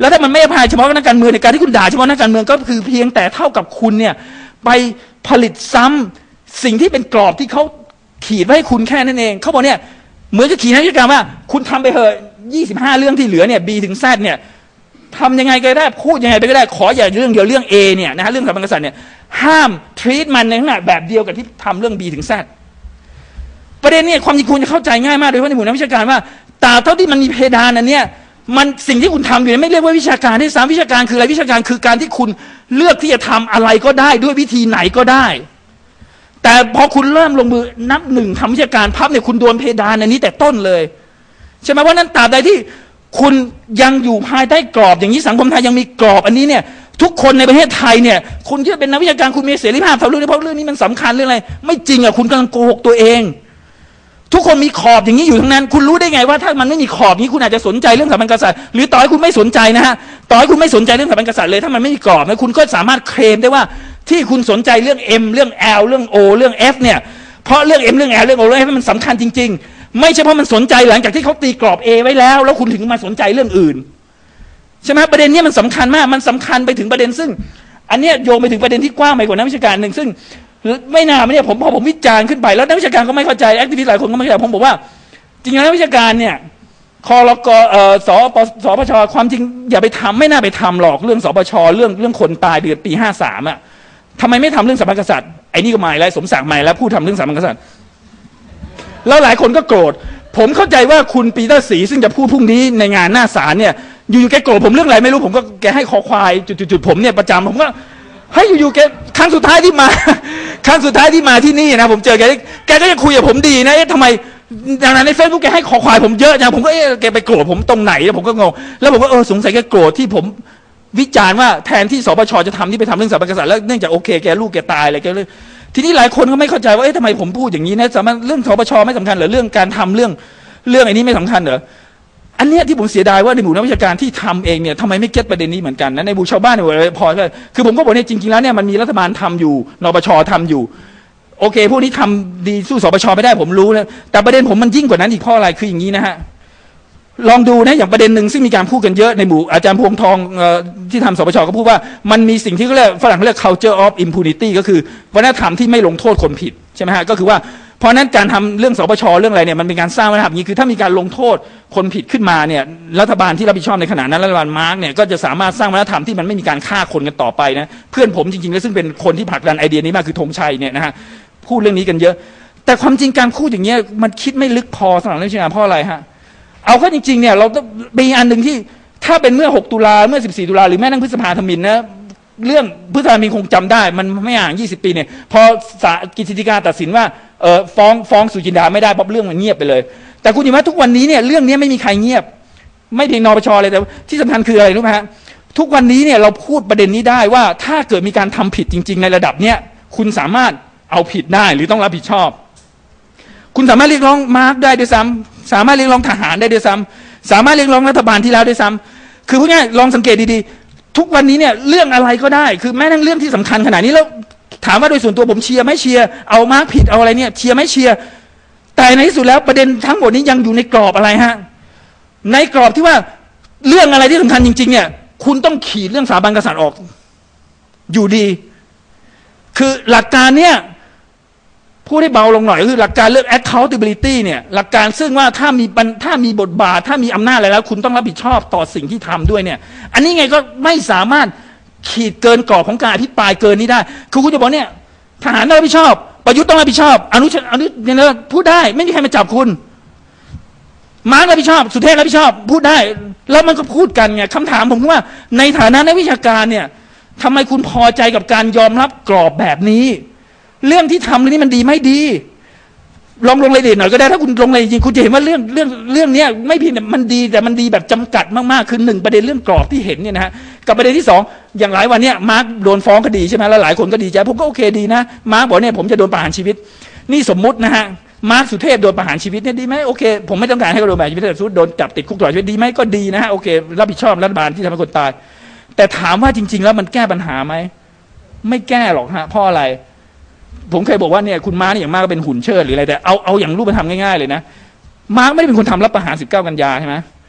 แล้วถ้ามันไม่อภัยเฉพาะนักการเมืองในการที่คุณด่าเฉพาะนักการเมืองก็คือเพียงแต่เท่ากับคุณเนี่ยไปผลิตซ้ำสิ่งที่เป็นกรอบที่เขาขีดไว้ให้คุณแค่นั้นเองเขาบอกเนี่ยเหมือนจะขีดให้วิชาการว่าคุณทำไปเถอะ25เรื่องที่เหลือเนี่ย B ถึง Z เนี่ยทำยังไงก็ได้พูดยังไงไปก็ได้ขออย่าเรื่องเดียวเรื่อง A เนี่ยนะฮะเรื่องสถาบันกษัตริย์เนี่ยห้ามทรีตมันในขณะแบบเดียวกับที่ทำเรื่อง B ถึง Z ประเด็นนี้ความจริงคุณจะเข้าใจง่ายมากโดยเฉพาะในหมู่นักวิชาการว่าตราบเท่าที่มันมีเพดานอันเนี้ยมันสิ่งที่คุณทำอยู่ไม่เรียกว่าวิชาการที่3วิชาการคืออะไรวิชาการคือการที่คุณเลือกที่จะทำอะไรก็ได้ด้วยวิธีไหนก็ได้แต่พอคุณเริ่มลงมือนับหนึ่งทำวิชาการพับเนี่ยคุณโดนเพดานอันนี้แต่ต้นเลยใช่ไหมว่านั้นตราบใดที่คุณยังอยู่ภายใต้กรอบอย่างนี้สังคมไทยยังมีกรอบอันนี้เนี่ยทุกคนในประเทศไทยเนี่ยคุณที่เป็นนักวิชาการคุณมีเสรีภาพทำเรื่องนี้เพราะเรื่องนี้มันสำคัญเรื่องอะไรไม่จริงอ่ะคุณกำลังโกหกตัวเองทุกคนมีขอบอย่างนี้อยู่ทั้งนั้นคุณรู้ได้ไงว่าถ้ามันไม่มีขอบนี้คุณอาจจะสนใจเรื่องสถาบันกษัตริย์หรือต่อให้คุณไม่สนใจนะฮะต่อให้คุณไม่สนใจเรื่องสถาบันกษัตริย์เลยถ้ามันไม่มีกรอบนะคุณก็สามารถเคลมได้ว่าที่คุณสนใจเรื่อง M เรื่อง L เรื่อง O เรื่อง F เนี่ยเพราะเรื่อง M เรื่อง L เรื่อง O เรื่อง F มันสำคัญจริงๆไม่ใช่เพราะมันสนใจหลังจากที่เขาตีกรอบ A ไว้แล้วคุณถึงมาสนใจเรื่องอื่นใช่ไหมประเด็นนี้มันสำคัญมากมันสำคัญไปถึงประเด็นซึ่งอันนี้โยงไปถึงประเด็นที่กว้างไปกว่านักวิชาการหนึ่งซึ่งไม่นานเนี่ยพอผมวิจารณ์ขึ้นไปแล้วนักวิชาการก็ไม่เข้าใจแอคทิวิสต์หลายคนก็ไม่เข้าใจผมบอกว่าจริงๆแล้ววิชาการเนี่ยครกสปชความจริงอย่าไปทำไม่น่าไปทำหรอกเรื่องสปชเรื่องคนตายเดือนปี53อ่ะทำไมไม่ทำเรื่องสถาบันกษัตริย์ไอ้นี่ก็ใหม่แล้วสมศักดิ์ใหม่แล้วพูดทำเรื่องสถาบันกษัตริย์แล้วหลายคนก็โกรธผมเข้าใจว่าคุณปีเตอร์ศรีซึ่งจะพูดพรุ่งนี้ในงานหน้าศาลเนี่ยอยู่ๆแกโกรธผมเรื่องอะไรไม่รู้ผมก็แกให้คอควายจุดๆผมเนี่ยประจำผมก็ให้อยู่ๆแกครั้งสุดท้ายที่มาที่นี่นะผมเจอแกก็ยังคุยกับผมดีนะทำไมดังนั้นในเฟซบุ๊กแกให้คอควายผมเยอะจังผมก็แกไปโกรธผมตรงไหนผมก็งงแล้วผมก็สงสัยแกโกรธที่ผมวิจารณ์ว่าแทนที่สปชจะทำที่ไปทำเรื่องสถาบันกษัตริย์แล้วเนื่องจากโอเคแกลูกแกตายอะไรแกเลยทีนี้หลายคนก็ไม่เข้าใจว่าทำไมผมพูดอย่างนี้นะเรื่องสปชไม่สำคัญเหรอเรื่องการทำเรื่องไอ้นี้ไม่สำคัญเหรออันเนี้ยที่ผมเสียดายว่าในหมู่นักวิชาการที่ทำเองเนี่ยทำไมไม่เก็ตประเด็นนี้เหมือนกันนะในหมู่ชาวบ้านเนี่ยพอคือผมก็บอกเนี่ยจริงๆแล้วเนี่ยมันมีรัฐบาลทำอยู่นปชทำอยู่โอเคพวกนี้ทำดีสู้สปชไม่ได้ผมรู้นะแต่ประเด็นผมมันยิ่งกว่านั้นอีกเพราะอะไรคืออย่างนี้นะฮะลองดูนะอย่างประเด็นหนึ่งซึ่งมีการพูดกันเยอะในหมู่อาจารย์พวงทองที่ทำสปชก็พูดว่ามันมีสิ่งที่เขาเรียกฝรั่งเขาเรียก culture of impunity ก็คือวัฒนธรรมที่ไม่ลงโทษคนผิดใช่ไหมฮะก็คือว่าเพราะนั้นการทำเรื่องสปชเรื่องอะไรเนี่ยมันเป็นการสร้างวัฒนธรรมนี้คือถ้ามีการลงโทษคนผิดขึ้นมาเนี่ยรัฐบาลที่รับผิดชอบในขณะนั้นรัฐบาลมาร์กเนี่ยก็จะสามารถสร้างวัฒนธรรมที่มันไม่มีการฆ่าคนกันต่อไปนะเพื่อนผมจริงๆแล้วซึ่งเป็นคนที่ผลักดันไอเดียนี้มากคือธงชัยเนี่ยนะฮะพูดเรื่องนี้กันเยอะแต่ความจริงการพูดอย่างเงี้ยมันคิดไม่ลึกพอสำหรับนักวิชาการเพราะอะไรฮะเอาเข้าจริงๆเนี่ยเราต้องมีอันหนึ่งที่ถ้าเป็นเมื่อ6ตุลาเมื่อ14ตุลาหรือแม้นั่งพฤษภาธมิฬนะเรื่องพฤษภาธมิฬคงจำได้มันไม่ห่าง20 ปีเนี่ยพอศาลกฤษฎีกาตัดสินว่าฟ้องสุจินดาไม่ได้เพราะเรื่องมันเงียบไปเลยแต่คุณอยู่ว่าทุกวันนี้เนี่ยเรื่องนี้ไม่มีใครเงียบไม่เพียงนปชเลยแต่ที่สำคัญคืออะไรรู้ไหมฮะทุกวันนี้เนี่ยเราพูดประเด็นนี้ได้ว่าถ้าเกิดมีการทำผิดจริงๆในระดับเนี้ยคุณสามารถเอาผิดได้หรือต้องรับผิดชอบคุณสามารถเรียกร้องมาร์กได้ด้วยซ้ำสามารถเรียกร้องทหารได้ด้วยซ้ำสามารถเรียกร้องรัฐบาลที่แล้วด้วยซ้ำคือพูดง่ายลองสังเกตดีๆทุกวันนี้เนี่ยเรื่องอะไรก็ได้คือแม้ทั้งเรื่องที่สำคัญขนาดนี้แล้วถามว่าโดยส่วนตัวผมเชียร์ไม่เชียร์เอามาร์กผิดเอาอะไรเนี่ยเชียร์ไม่เชียร์แต่ในที่สุดแล้วประเด็นทั้งหมดนี้ยังอยู่ในกรอบอะไรฮะในกรอบที่ว่าเรื่องอะไรที่สำคัญจริงๆเนี่ยคุณต้องขีดเรื่องสถาบันกษัตริย์ออกอยู่ดีคือหลักการเนี่ยพูดให้เบาลงหน่อยก็คือหลักการเรื่อง accountability เนี่ยหลักการซึ่งว่าถ้ามีบทบาทถ้ามีอำนาจอะไรแล้วคุณต้องรับผิดชอบต่อสิ่งที่ทำด้วยเนี่ยอันนี้ไงก็ไม่สามารถขีดเกินกรอบของการอภิปรายเกินนี้ได้คือคุณจะบอกเนี่ยทหารต้องรับผิดชอบประยุทธ์ต้องรับผิดชอบอนุเนี่ยพูดได้ไม่มีใครมาจับคุณมาร์กรับผิดชอบสุเทพรับผิดชอบพูดได้แล้วมันก็พูดกันไงคำถามผมคือว่าในฐานะนักวิชาการเนี่ยทำไมคุณพอใจกับการยอมรับกรอบแบบนี้เรื่องที่ทำเรื่องนี้มันดีไม่ดีลองลงรายละเอียดหน่อยก็ได้ถ้าคุณลงรายละเอียดจริงคุณจะเห็นว่าเรื่องนี้ไม่เพียงแต่มันดีแต่มันดีแบบจำกัดมากๆคือ1ประเด็นเรื่องกรอบที่เห็นเนี่ยนะฮะกับประเด็นที่2อย่างหลายวันเนี่ยมาร์กโดนฟ้องคดีใช่ไหมแล้วหลายคนก็ดีใจผมก็โอเคดีนะมาร์กบอกเนี่ยผมจะโดนประหารชีวิตนี่สมมุตินะฮะมาร์กสุเทพโดนประหารชีวิตเนี่ยดีไหมโอเคผมไม่ต้องการให้เขาโดนประหารชีวิตแต่สุดโดนจับติดคุกตลอดชีวิตดีไหมก็ดีนะฮะโอเครับผิดชอบรัฐบาลที่ทำให้คนตายแต่ถามว่าจริงๆแล้วมันแก้ปัญหาไหมไม่แก้หรอกฮะเพราะอะไรผมเคยบอกว่าเนี่ยคุณมาร์กอย่างมากก็เป็นหุ่นเชิดหรืออะไรแต่เอาอย่างรูปธรรมง่ายๆเลยนะมาร์กไม่ได้เป็นคนทำรัฐประหาร19 กันยาใช่ไหม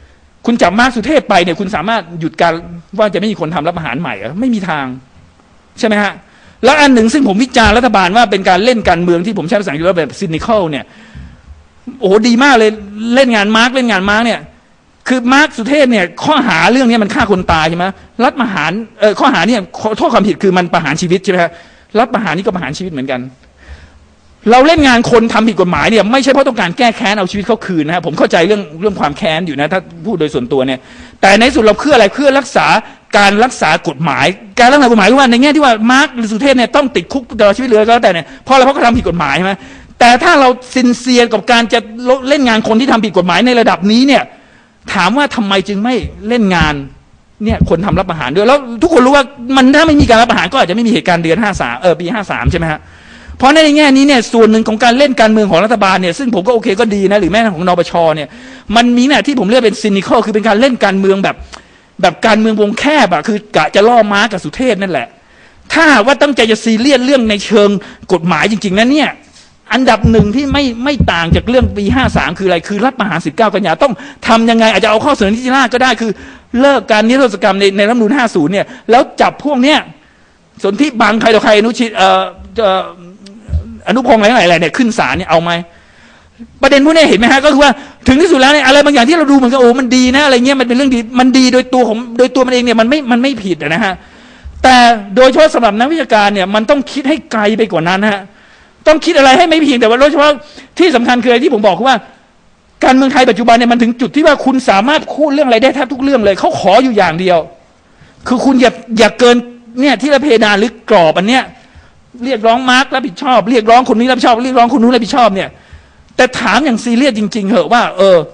คุณจับมาร์คสุเทพไปเนี่ยคุณสามารถหยุดการว่าจะไม่มีคนทำรัฐประหารใหม่ไม่มีทางใช่ไหมฮะแล้วอันหนึ่งซึ่งผมวิจารณ์รัฐบาลว่าเป็นการเล่นการเมืองที่ผมใช้ภาษาอังกฤษว่าแบบซินิคอลเนี่ยโอ้โหดีมากเลยเล่นงานมาร์คเนี่ยคือมาร์คสุเทพเนี่ยข้อหาเรื่องนี้มันฆ่าคนตายใช่ไหมรัฐประหารข้อหาเนี่ยโทษความผิดคือมันประหารชีวิตใช่ไหมครับรัฐประหารนี่ก็ประหารชีวิตเหมือนกันเราเล่นงานคนทำผิดกฎหมายเนี่ยไม่ใช่เพราะต้องการแก้แค้นเอาชีวิตเขาคืนนะครับผมเข้าใจเรื่องความแค้นอยู่นะถ้าพูดโดยส่วนตัวเนี่ยแต่ในสุดเราเพื่ออะไรเพื่อรักษากฎหมายการรักษากฎหมายว่าในแง่ที่ว่ามาร์คสุเทพเนี่ยต้องติดคุกตลอดชีวิตเลยก็แล้วแต่เนี่ยเพราะอะไรเพราะเขาทำผิดกฎหมายใช่ไหมแต่ถ้าเราซินเซียร์กับการจะเล่นงานคนที่ทำผิดกฎหมายในระดับนี้เนี่ยถามว่าทำไมจึงไม่เล่นงานเนี่ยคนทำรัฐประหารด้วยแล้วทุกคนรู้ว่ามันถ้าไม่มีการรัฐประหารก็อาจจะไม่มีเหตุการณ์เดือน53ปี53ใช่ไหมฮะเพราะในแง่นี้เนี่ยส่วนหนึ่งของการเล่นการเมืองของรัฐบาลเนี่ยซึ่งผมก็โอเคก็ดีนะหรือแม้แต่ของนปชเนี่ยมันมีเนี่ยที่ผมเรียกเป็นซินิคอลคือเป็นการเล่นการเมืองแบบการเมืองวงแคบอะคือกะจะล่อม้ากับสุเทพนั่นแหละถ้าว่าตั้งใจจะซีเรียสเรื่องในเชิงกฎหมายจริงๆนะเนี่ยอันดับหนึ่งที่ไม่ต่างจากเรื่องปี53คืออะไรคือรัฐประหาร19กันยาต้องทำยังไงอาจจะเอาข้อเสนอที่น่าก็ได้คือเลิกการนิรโทษกรรมในรัฐธรรมนูญ50เนี่ยแล้วจับพวกเนี้ยสนธิบางใครต่อใครอนุชิตอนุพงษ์อะไรเนี่ยขึ้นศาลเนี่ยเอาไหมประเด็นพวกนี้เห็นไหมฮะก็คือว่าถึงที่สุดแล้วเนี่ยอะไรบางอย่างที่เราดูเหมือนกับโอ้มันดีนะอะไรเงี้ยมันเป็นเรื่องดีมันดีโดยตัวมันเองเนี่ยมันไม่ผิดนะฮะแต่โดยเฉพาะสำหรับนักวิชาการเนี่ยมันต้องคิดให้ไกลไปกว่านั้นฮะต้องคิดอะไรให้ไม่เพียงแต่ว่าโดยเฉพาะที่สำคัญคืออะไรที่ผมบอกว่าการเมืองไทยปัจจุบันเนี่ยมันถึงจุดที่ว่าคุณสามารถพูดเรื่องอะไรได้แทบทุกเรื่องเลยเขาขออยู่อย่างเดียวคือคุณอย่าเกินเนี่ยที่ระเพดานหรือกรอบอันเนี้ยเรียกร้องมาร์กรับผิดชอบเรียกร้องคนนี้รับผิดชอบเรียกร้องคนนู้นรับผิดชอบเนี่ยแต่ถามอย่างซีเรียสจริงๆเหอะว่า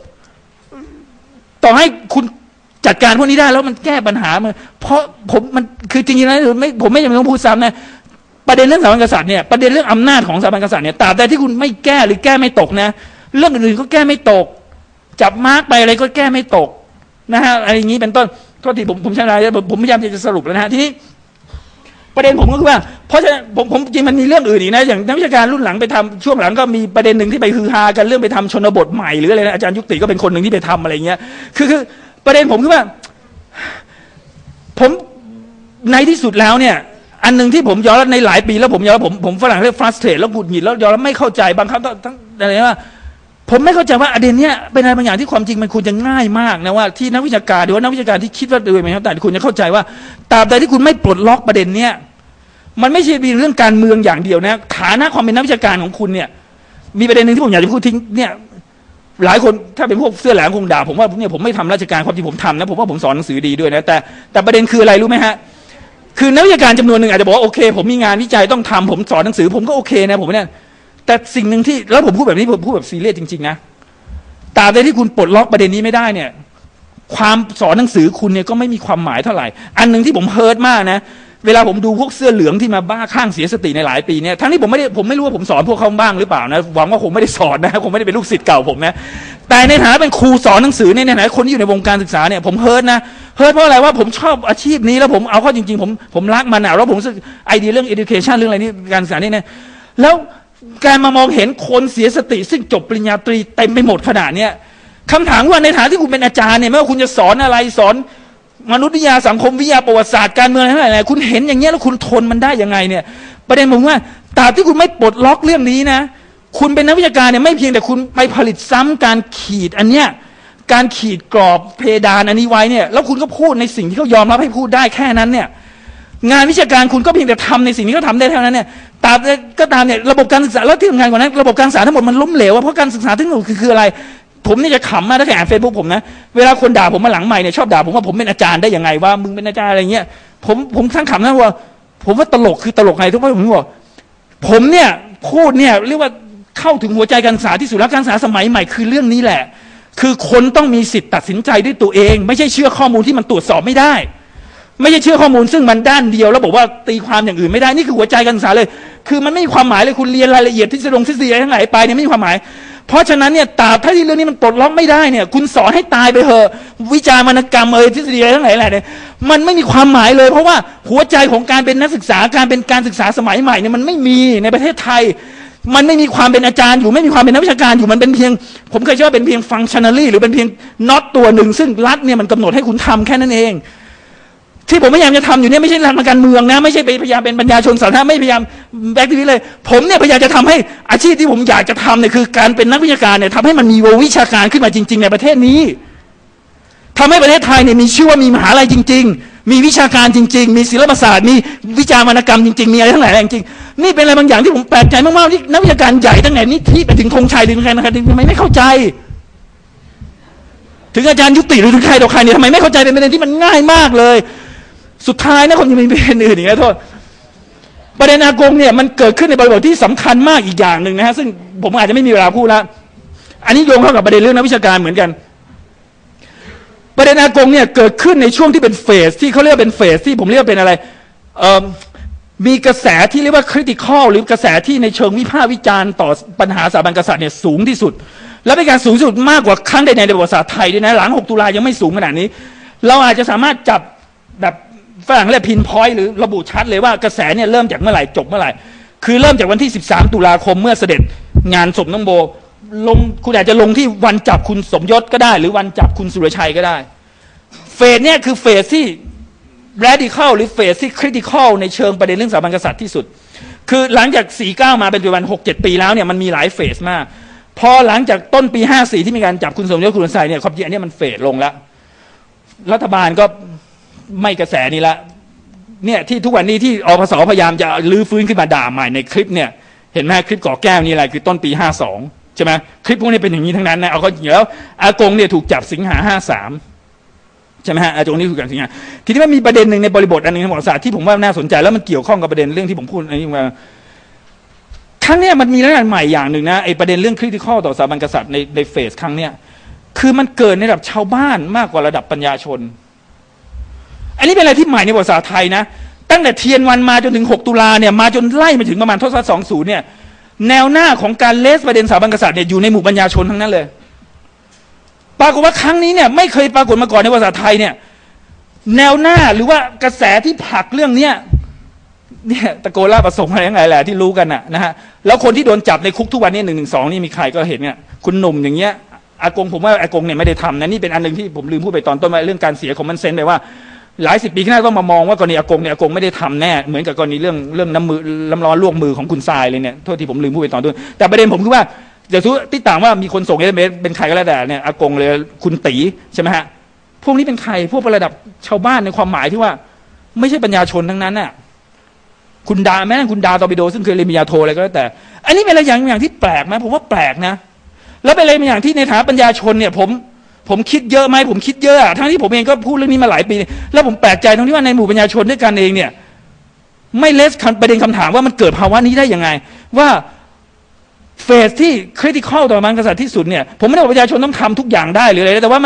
ต่อให้คุณจัดการพวกนี้ได้แล้วมันแก้ปัญหามันเพราะมันคือจริงๆแล้วผมไม่จำเป็นต้องพูดซ้ำนะประเด็นเรื่องสถาบันกษัตริย์เนี่ยประเด็นเรื่องอำนาจของสถาบันกษัตริย์เนี่ยตราบใดที่คุณไม่แก้หรือแก้ไม่ตกนะเรื่องอื่นๆก็แก้ไม่ตกจับมาร์กไปอะไรก็แก้ไม่ตกนะฮะอะไรอย่างนี้เป็นต้นโทษทีผมใช้อะไรผมพยายามจะสรุปแล้วนะฮะทีนี้ประเด็นผมก็คือว่าเพราะฉะนั้นผมจริงมันมีเรื่องอื่นอีกนะอย่างนักวิชาการรุ่นหลังไปทำช่วงหลังก็มีประเด็นหนึ่งที่ไปฮือฮากันเรื่องไปทำชนบทใหม่หรืออะไรนะอาจารย์ยุติก็เป็นคนหนึ่งที่ไปทำอะไรเงี้ยคือประเด็นผมคือว่าผมในที่สุดแล้วเนี่ยอันหนึ่งที่ผมยอมรับในหลายปีแล้วผมยอมรับผมฝรั่งเรียก frustrate แล้วหงุดหงิดแล้วยอมรับไม่เข้าใจบางครั้งทั้งอะไรว่าผมไม่เข้าใจว่าประเด็นเนี้ยเป็นอะไรบางอย่างที่ความจริงมันควรจะง่ายมากนะว่าที่นักวิชาการหรือว่านักวิชาการที่คิดว่าโดยไม่ครับแต่คุณจะเข้าใจว่าตราบใดที่คุณไม่ปลดล็อกประเด็นเนี้ยมันไม่ใช่เป็นเรื่องการเมืองอย่างเดียวนะฐานะความเป็นนักวิชาการของคุณเนี่ยมีประเด็นหนึ่งที่ผมอยากจะพูดทิ้งเนี่ยหลายคนถ้าเป็นพวกเสื้อแหลมคงด่าผมว่าเนี่ยผมไม่ทำราชการความจริงผมทำนะผมว่าผมสอนหนังสือดีด้วยนะแต่ประเด็นคืออะไรรู้ไหมฮะคือนักวิชาการจำนวนหนึ่งอาจจะบอกว่าโอเคผมมีงานวิจัยต้องทำผมสอนหนังสือผมก็โอเคนะผมเนี่ยแต่สิ่งหนึ่งที่แล้วผมพูดแบบนี้ผมพูดแบบซีเรียสจริงๆนะตราบใดที่คุณปลดล็อกประเด็นนี้ไม่ได้เนี่ยความสอนหนังสือคุณเนี่ยก็ไม่มีความหมายเท่าไหร่อันหนึ่งที่ผมเฮิร์ตมากนะเวลาผมดูพวกเสื้อเหลืองที่มาบ้าข้างเสียสติในหลายปีเนี่ยทั้งที่ผมไม่รู้ว่าผมสอนพวกเขาบ้างหรือเปล่านะหวังว่าคงไม่ได้สอนนะคงไม่ได้เป็นลูกศิษย์เก่าผมนะแต่ในฐานะเป็นครูสอนหนังสือในฐานะคนที่อยู่ในวงการศึกษาเนี่ยผมเฮิร์ตเพราะอะไรว่าผมชอบอาชีพนี้แล้วผมเอาเข้าจริงๆผมรักมันแล้วผมรู้สึกไอเดียเรื่อง education เรื่องอะไรนี่การศึกษานี่นะแล้วการมามองเห็นคนเสียสติซึ่งจบปริญญาตรีเต็มไปหมดขนาดเนี้ยคำถามว่าในฐานะที่คุณเป็นอาจารย์เนี่ยไม่ว่าคุณจะสอนอะไรสอนมนุษยวิทยาสังคมวิทยาประวัติศาสตร์การเมืองอะไรคุณเห็นอย่างเงี้ยแล้วคุณทนมันได้ยังไงเนี่ยประเด็นผมว่าตราบที่คุณไม่ปลดล็อกเรื่องนี้นะคุณเป็นนักวิชาการเนี่ยไม่เพียงแต่คุณไปผลิตซ้ำการขีดอันเนี้ยการขีดกรอบเพดานอันนี้ไว้เนี่ยแล้วคุณก็พูดในสิ่งที่เขายอมรับให้พูดได้แค่นั้นเนี่ยงานวิชาการคุณก็เพียงแต่ทำในสิ่งที่เขาทำได้เท่านั้นเนี่ยตราบก็ตามเนี่ยระบบการศึกษาแล้วที่สำคัญกว่านั้นระบบการศึกษาทั้งหมดมันล้มเหลวเพราะการศึกษาทั้งหมดคืออะไรผมเนี่ยจะขำมากถ้าแกอ่านเฟซบุ๊กผมนะเวลาคนด่าผมมาหลังใหม่เนี่ยชอบด่าผมว่าผมเป็นอาจารย์ได้ยังไงว่ามึงเป็นอาจารย์อะไรเงี้ยผมทั้งขำนะว่าผมว่าตลกคือตลกไงทุกคนผมบอกผมเนี่ยพูดเนี่ยเรียกว่าเข้าถึงหัวใจการศึกษาที่สุดแล้วการศึกษาสมัยใหม่คือเรื่องนี้แหละคือคนต้องมีสิทธิ์ตัดสินใจด้วยตัวเองไม่ใช่เชื่อข้อมูลที่มันตรวจสอบไม่ได้ไม่ใช่เชื่อข้อมูลซึ่งมันด้านเดียวแล้วบอกว่าตีความอย่างอื่นไม่ได้นี่คือหัวใจการศึกษาเลยคือมันไม่มีความหมายเลยคุณเรียนรายละเอียดทฤษฎีทั้งหลายไปเนี่ยไม่มีความหมายเพราะฉะนั้นเนี่ยตราบถ้าที่เรื่องนี้มันปลดล็อกไม่ได้เนี่ยคุณสอนให้ตายไปเถอะวิจารณ์วรรณกรรมทฤษฎีอะไรทั้งหลายแหละเนี่ยมันไม่มีความหมายเลยเพราะว่าหัวใจของการเป็นนักศึกษาการเป็นการศึกษาสมัยใหม่เนี่ยมันไม่มีในประเทศไทยมันไม่มีความเป็นอาจารย์อยู่ไม่มีความเป็นนักวิชาการอยู่มันเป็นเพียงผมเคยเชื่อว่าเป็นเพียงฟังชันนารีหรือเป็นเพียงน็อตตัวหนึ่งซึ่งรัฐเนี่ยมันกำหนดให้คุณทำแค่นั้นเองที่ผมพยายามจะทำอยู่เนี่ยไม่ใช่ทางการเมืองนะไม่ใช่ไปพยายามเป็นปัญญาชนสาธารณะไม่พยายามแบกทีนี้เลยผมเนี่ยพยายามจะทำให้อาชีพที่ผมอยากจะทำเนี่ยคือการเป็นนักวิชาการเนี่ยทำให้มันมีวิชาการขึ้นมาจริงๆในประเทศนี้ทำให้ประเทศไทยเนี่ยมีชื่อว่ามีมหาลัยจริงๆมีวิชาการจริงๆมีศิลปศาสตร์มีวิจารวรรณกรรมจริงๆมีอะไรทั้งหลายจริงๆนี่เป็นอะไรบางอย่างที่ผมแปลกใจมากๆที่นักวิชาการใหญ่ตั้งแต่นี้ที่ไปถึงธงชัยถึงใครนะครับทำไมไม่เข้าใจถึงอาจารย์ยุติหรือถึงใครต่อใครเนี่ยทำไมไม่เข้าใจเป็นประเด็นที่มันง่ายมากเลยสุดท้ายนะคนยังมีประเด็นอื่นอีกนะโทษประเด็นอากงเนี่ยมันเกิดขึ้นในบริบทที่สำคัญมากอีกอย่างหนึ่งนะฮะซึ่งผมอาจจะไม่มีเวลาพูดแล้วอันนี้โยงเข้ากับประเด็นเรื่องนักวิชาการเหมือนกันประเด็นอากงเนี่ยเกิดขึ้นในช่วงที่เป็นเฟสที่เขาเรียกเป็นเฟสที่ผมเรียกเป็นอะไรมีกระแสที่เรียกว่า critical หรือกระแสที่ในเชิงวิพากษ์วิจารณ์ต่อปัญหาสถาบันกษัตริย์เนี่ยสูงที่สุดและเป็นการสูงสุดมากกว่าครั้งใดในประวัติศาสตร์ไทยด้วยนะหลัง6 ตุลายังไม่สูงขนาดนี้เราอาจจะสามารถจับแบบฝรั่งเรียกพินพอยต์หรือระบุชัดเลยว่ากระแสเนี่ยเริ่มจากเมื่อไหร่จบเมื่อไหร่คือเริ่มจากวันที่13 ตุลาคมเมื่อเสด็จงานศพน้องโบลงคุณอาจจะลงที่วันจับคุณสมยศก็ได้หรือวันจับคุณสุรชัยก็ได้เฟสเนี่ยคือเฟสที่ radical หรือเฟสที่ critical ในเชิงประเด็นเรื่องสถาบันกษัตริย์ที่สุดคือหลังจาก49มาเป็นปัจจุบัน6-7 ปีแล้วเนี่ยมันมีหลายเฟสมากพอหลังจากต้นปี54ที่มีการจับคุณสมยศคุณสุรชัยเนี่ยความจริงอันนี้มันเฟสลงแล้วรัฐบาลก็ไม่กระแสนี้ละเนี่ยที่ทุกวันนี้ที่อปส.พยายามจะลื้อฟื้นขึ้นมาด่าใหม่ในคลิปเนี่ยเห็นไหมคลิปก่อแก้วนี่อะไรคือต้นปี52ใช่ไหมคลิปพวกนี้เป็นอย่างนี้ทั้งนั้นนะเอาก็แล้วอากงเนี่ยถูกจับสิงหา53ใช่ไหมฮะอากงนี่ถูกจับสิงหาทีนี้มันมีประเด็นหนึ่งในบริบทอันนึงในประวัติศาสตร์ที่ผมว่าน่าสนใจแล้วมันเกี่ยวข้องกับประเด็นเรื่องที่ผมพูดอันนี้มาครั้งนี้มันมีเรื่องใหม่อย่างหนึ่งนะไอ้ประเด็นเรื่องคริติคอลต่อสถาบันกษัตริย์ในเฟสครั้งเนี้ยคือมันเกิดในระดับชาวบ้านมากกว่าระดับปัญญาชนอันนี้เป็นอะไรที่ใหม่ในประวัติศาสตร์ไทยนะตั้งแต่เทียนวันมาจนถึง6 ตุลาเนี่ยมาจนไล่มาถึงประมาณทศวรรษ20เนี่ยแนวหน้าของการเลสประเด็นสถาบันกษัตริย์เนี่ยอยู่ในหมู่ปัญญาชนทั้งนั้นเลยปรากฏว่าครั้งนี้เนี่ยไม่เคยปรากฏมาก่อนในประวัติศาสตร์ไทยเนี่ยแนวหน้าหรือว่ากระแสที่ผลักเรื่องเนี้ยตะโกนล่าประสงค์อะไรทั้งหลายแหละที่รู้กันนะฮะแล้วคนที่โดนจับในคุกทุกวันนี้112นี่มีใครก็เห็นเนี่ยคุณหนุ่มอย่างเงี้ยอากงผมว่าอากงเนี่ยไม่ได้ทำนะนี่เป็นอันหนึ่งที่ผมลืมพูดไปตอนต้นว่าเรื่องการเสียของมันเซนไปว่าหลาย10 ปีข้างหน้าต้องมามองว่ากรณีอากงเนี่ยอากงไม่ได้ทำแน่เหมือนกับกรณีเรื่องน้ำร้อนลวกมือของคุณทรายเลยเนี่ยโทษที่ผมลืมพูดไปตอนต้นแต่ประเด็นผมคือว่าเดี๋ยวที่ต่างว่ามีคนส่งSMSเป็นใครก็แล้วแต่เนี่ยอากงเลยคุณตีใช่ไหมฮะพวกนี้เป็นใครพวกระดับชาวบ้านในความหมายที่ว่าไม่ใช่ปัญญาชนทั้งนั้นน่ะคุณดาแม้แต่คุณดาตอบิโดซึ่งเคยเรียนปริญญาโทอะไรก็แล้วแต่อันนี้เป็นอะไรอย่างที่แปลกไหมผมว่าแปลกนะแล้วเป็นอะไรอย่างที่ในฐานะปัญญาชนเนี่ยผมคิดเยอะไหมผมคิดเยอะอะทั้งที่ผมเองก็พูดเรื่องนี้มาหลายปีแล้วผมแปลกใจตรงที่ว่าในหมู่ปัญญาชนด้วยกันเองเนี่ยไม่เลสประเด็นคำถามว่ามันเกิดภาวะนี้ได้ยังไงว่าเฟสที่คริติคอลต่อมันกษัตริย์ที่สุดเนี่ยผมไม่ได้บอกประชาชนต้องทำทุกอย่างได้หรืออะไรแต่ว่า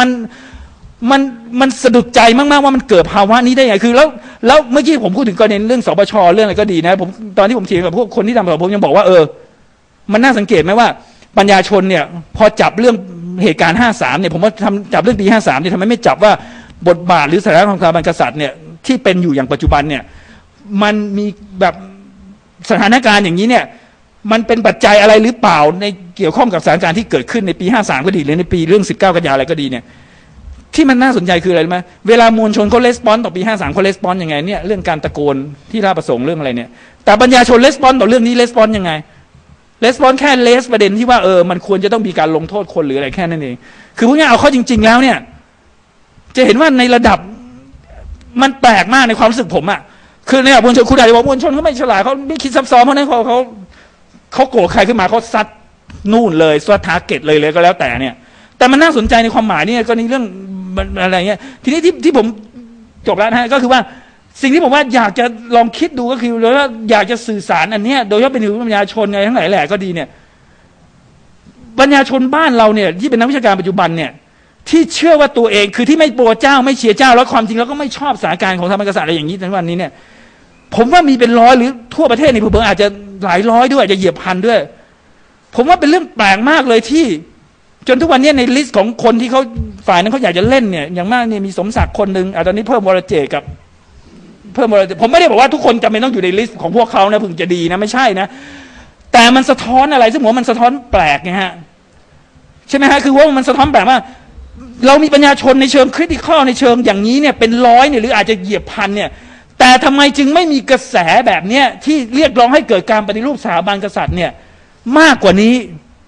มันสะดุดใจมากๆว่ามันเกิดภาวะนี้ได้ยังไงคือแล้วเมื่อกี้ผมพูดถึงกรณีเรื่องสปช.เรื่องอะไรก็ดีนะผมตอนที่ผมเถียงกับพวกคนที่ทำกับผมยังบอกว่ามันน่าสังเกตไหมว่าปัญญาชนเนี่ยพอจับเรื่องเหตุการณ์53เนี่ยผมว่าจับเรื่องปี53เนี่ยทำไมไม่จับว่าบทบาทหรือสถานะของสถาบันกษัตริย์เนี่ยที่เป็นอยู่อย่างปัจจุบันเนี่ยมันมีแบบสถานการณ์อย่างนี้เนี่ยมันเป็นปัจจัยอะไรหรือเปล่าในเกี่ยวข้องกับสถานการณ์ที่เกิดขึ้นในปี53ก็ดีหรือในปีเรื่อง19กันยาอะไรก็ดีเนี่ยที่มันน่าสนใจคืออะไรรู้ไหมเวลามวลชนเขาレスปอนส์ต่อปี53เขาレスปอนส์ยังไงเนี่ยเรื่องการตะโกนที่ราชประสงค์เรื่องอะไรเนี่ยแต่ปัญญาชนレスปอนส์ต่อเรื่องนี้レスปอนส์ยังไงレスปอนส์แค่เลสประเด็นที่ว่ามันควรจะต้องมีการลงโทษคนหรืออะไรแค่นั้นเองคือพูดง่ายเอาเข้าจริงๆแล้วเนี่ยจะเห็นว่าในระดับมันแปลกมากในความรู้สึกผมอ่ะคือเนี่ยมวลชนคุณอาจจะบอกมวลชนเขาไม่ฉลาดเขาไม่คิดซับซ้อนเพราะนั้นเขาโกรธใครขึ้นมาเขาซัดนู่นเลยซัดทาร์เก็ตเลยก็แล้วแต่เนี่ยแต่มันน่าสนใจในความหมายนี่ก็ในเรื่องอะไรเงี้ยทีนี้ที่ผมจบแล้วนะฮะก็คือว่าสิ่งที่ผมว่าอยากจะลองคิดดูก็คือว่าอยากจะสื่อสารอันเนี้ยโดยเฉพาะเป็นปัญญาชนอะไรทั้งหลายแหล่ก็ดีเนี่ยปัญญาชนบ้านเราเนี่ยที่เป็นนักวิชาการปัจจุบันเนี่ยที่เชื่อว่าตัวเองคือที่ไม่กลัวเจ้าไม่เชียร์เจ้าแล้วความจริงแล้วก็ไม่ชอบสถานการณ์ของสถาบันกษัตริย์อะไรอย่างนี้ในวันนี้เนี่ยผมว่ามีเป็นร้อยหรือทั่วประเทศในเพิ่งอาจจะหลายร้อยด้วยอาจจะเหยียบพันด้วยผมว่าเป็นเรื่องแปลกมากเลยที่จนทุกวันนี้ในลิสต์ของคนที่เขาฝ่ายนั้นเขาอยากจะเล่นเนี่ยอย่างมากเนี่ยมีสมศักดิ์คนหนึ่งตอนนี้เพิ่มวรเจตกับเพิ่มวรเจตผมไม่ได้บอกว่าทุกคนจำเป็นต้องอยู่ในลิสต์ของพวกเขานะพึงจะดีนะไม่ใช่นะแต่แต่มันสะท้อนอะไรซึ่งผมว่ามันสะท้อนแปลกไงฮะใช่ไหมฮะคือว่ามันสะท้อนแปลกว่าเรามีปัญญาชนในเชิงคริติคอลในเชิงอย่างนี้เนี่ยเป็นร้อยเนี่ยหรืออาจจะเหยียบพันเนี่ยแต่ทำไมจึงไม่มีกระแสแบบเนี้ยที่เรียกร้องให้เกิดการปฏิรูปสถาบันกษัตริย์เนี่ยมากกว่านี้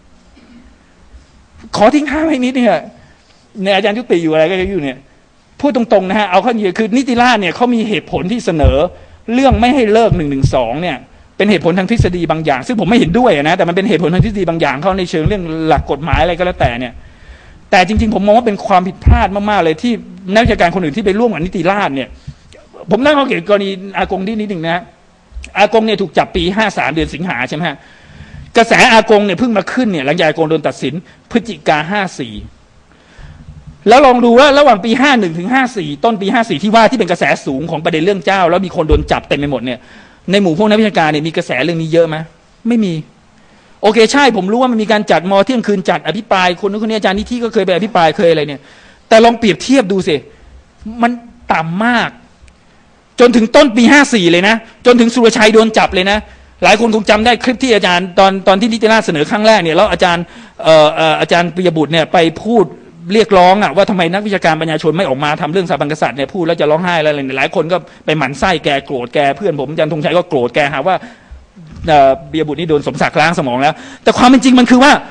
ขอทิ้งท้ายไว้นิดเนี่ยในอาจารย์ยุติอยู่อะไรก็อยู่เนี่ยพูดตรงๆนะฮะเอาข้อนี้คือนิติราษฎร์เนี่ยเขามีเหตุผลที่เสนอเรื่องไม่ให้เลิก112เนี่ยเป็นเหตุผลทางทฤษฎีบางอย่างซึ่งผมไม่เห็นด้วยนะแต่มันเป็นเหตุผลทางทฤษฎีบางอย่างเขาในเชิงเรื่องหลักกฎหมายอะไรก็แล้วแต่เนี่ยแต่จริงๆผมมองว่าเป็นความผิดพลาดมากๆเลยที่นักวิชาการคนอื่นที่ไปร่วมกับนิติราษฎร์เนี่ยผมนั่งเขาเขียนกรณีอากงที่นิดหนึ่งนะอากงเนี่ยถูกจับปี53เดือนสิงหาใช่ไหมฮะกระแสอากงเนี่ยเพิ่งมาขึ้นเนี่ยหลังจากอากงโดนตัดสินพฤศจิกา54แล้วลองดูว่าระหว่างปี51ถึง54ต้นปี54ที่ว่าที่เป็นกระแสสูงของประเด็นเรื่องเจ้าแล้วมีคนโดนจับเต็มไปหมดเนี่ยในหมู่พวกนักวิชาการเนี่ยมีกระแสเรื่องนี้เยอะไหมไม่มีโอเคใช่ผมรู้ว่ามันมีการจัดมอเที่ยงคืนจัดอภิปรายคนนู้นคนนี้อาจารย์นิธิก็เคยไปอภิปรายเคยอะไรเนี่ยแต่ลองเปรียบเทียบดูสิมันต่ำมากจนถึงต้นปี54เลยนะจนถึงสุรชัยโดนจับเลยนะหลายคนคงจำได้คลิปที่อาจารย์ตอนที่นิติราษฎร์เสนอครั้งแรกเนี่ยแล้วอาจารย์ปิยบุตรเนี่ยไปพูดเรียกร้องว่าทำไมนักวิชาการปัญญาชนไม่ออกมาทำเรื่องสถาบันกษัตริย์เนี่ยพูดแล้วจะร้องไห้อะไรหลายคนก็ไปหมั่นไส้แกโกรธแกเพื่อนผมอาจารย์ธงชัยก็โกรธแกหาว่าปิยบุตรนี่โดนสมศักดิ์ล้างสมองแล้วแต่ความเป็นจริงมันคือว่า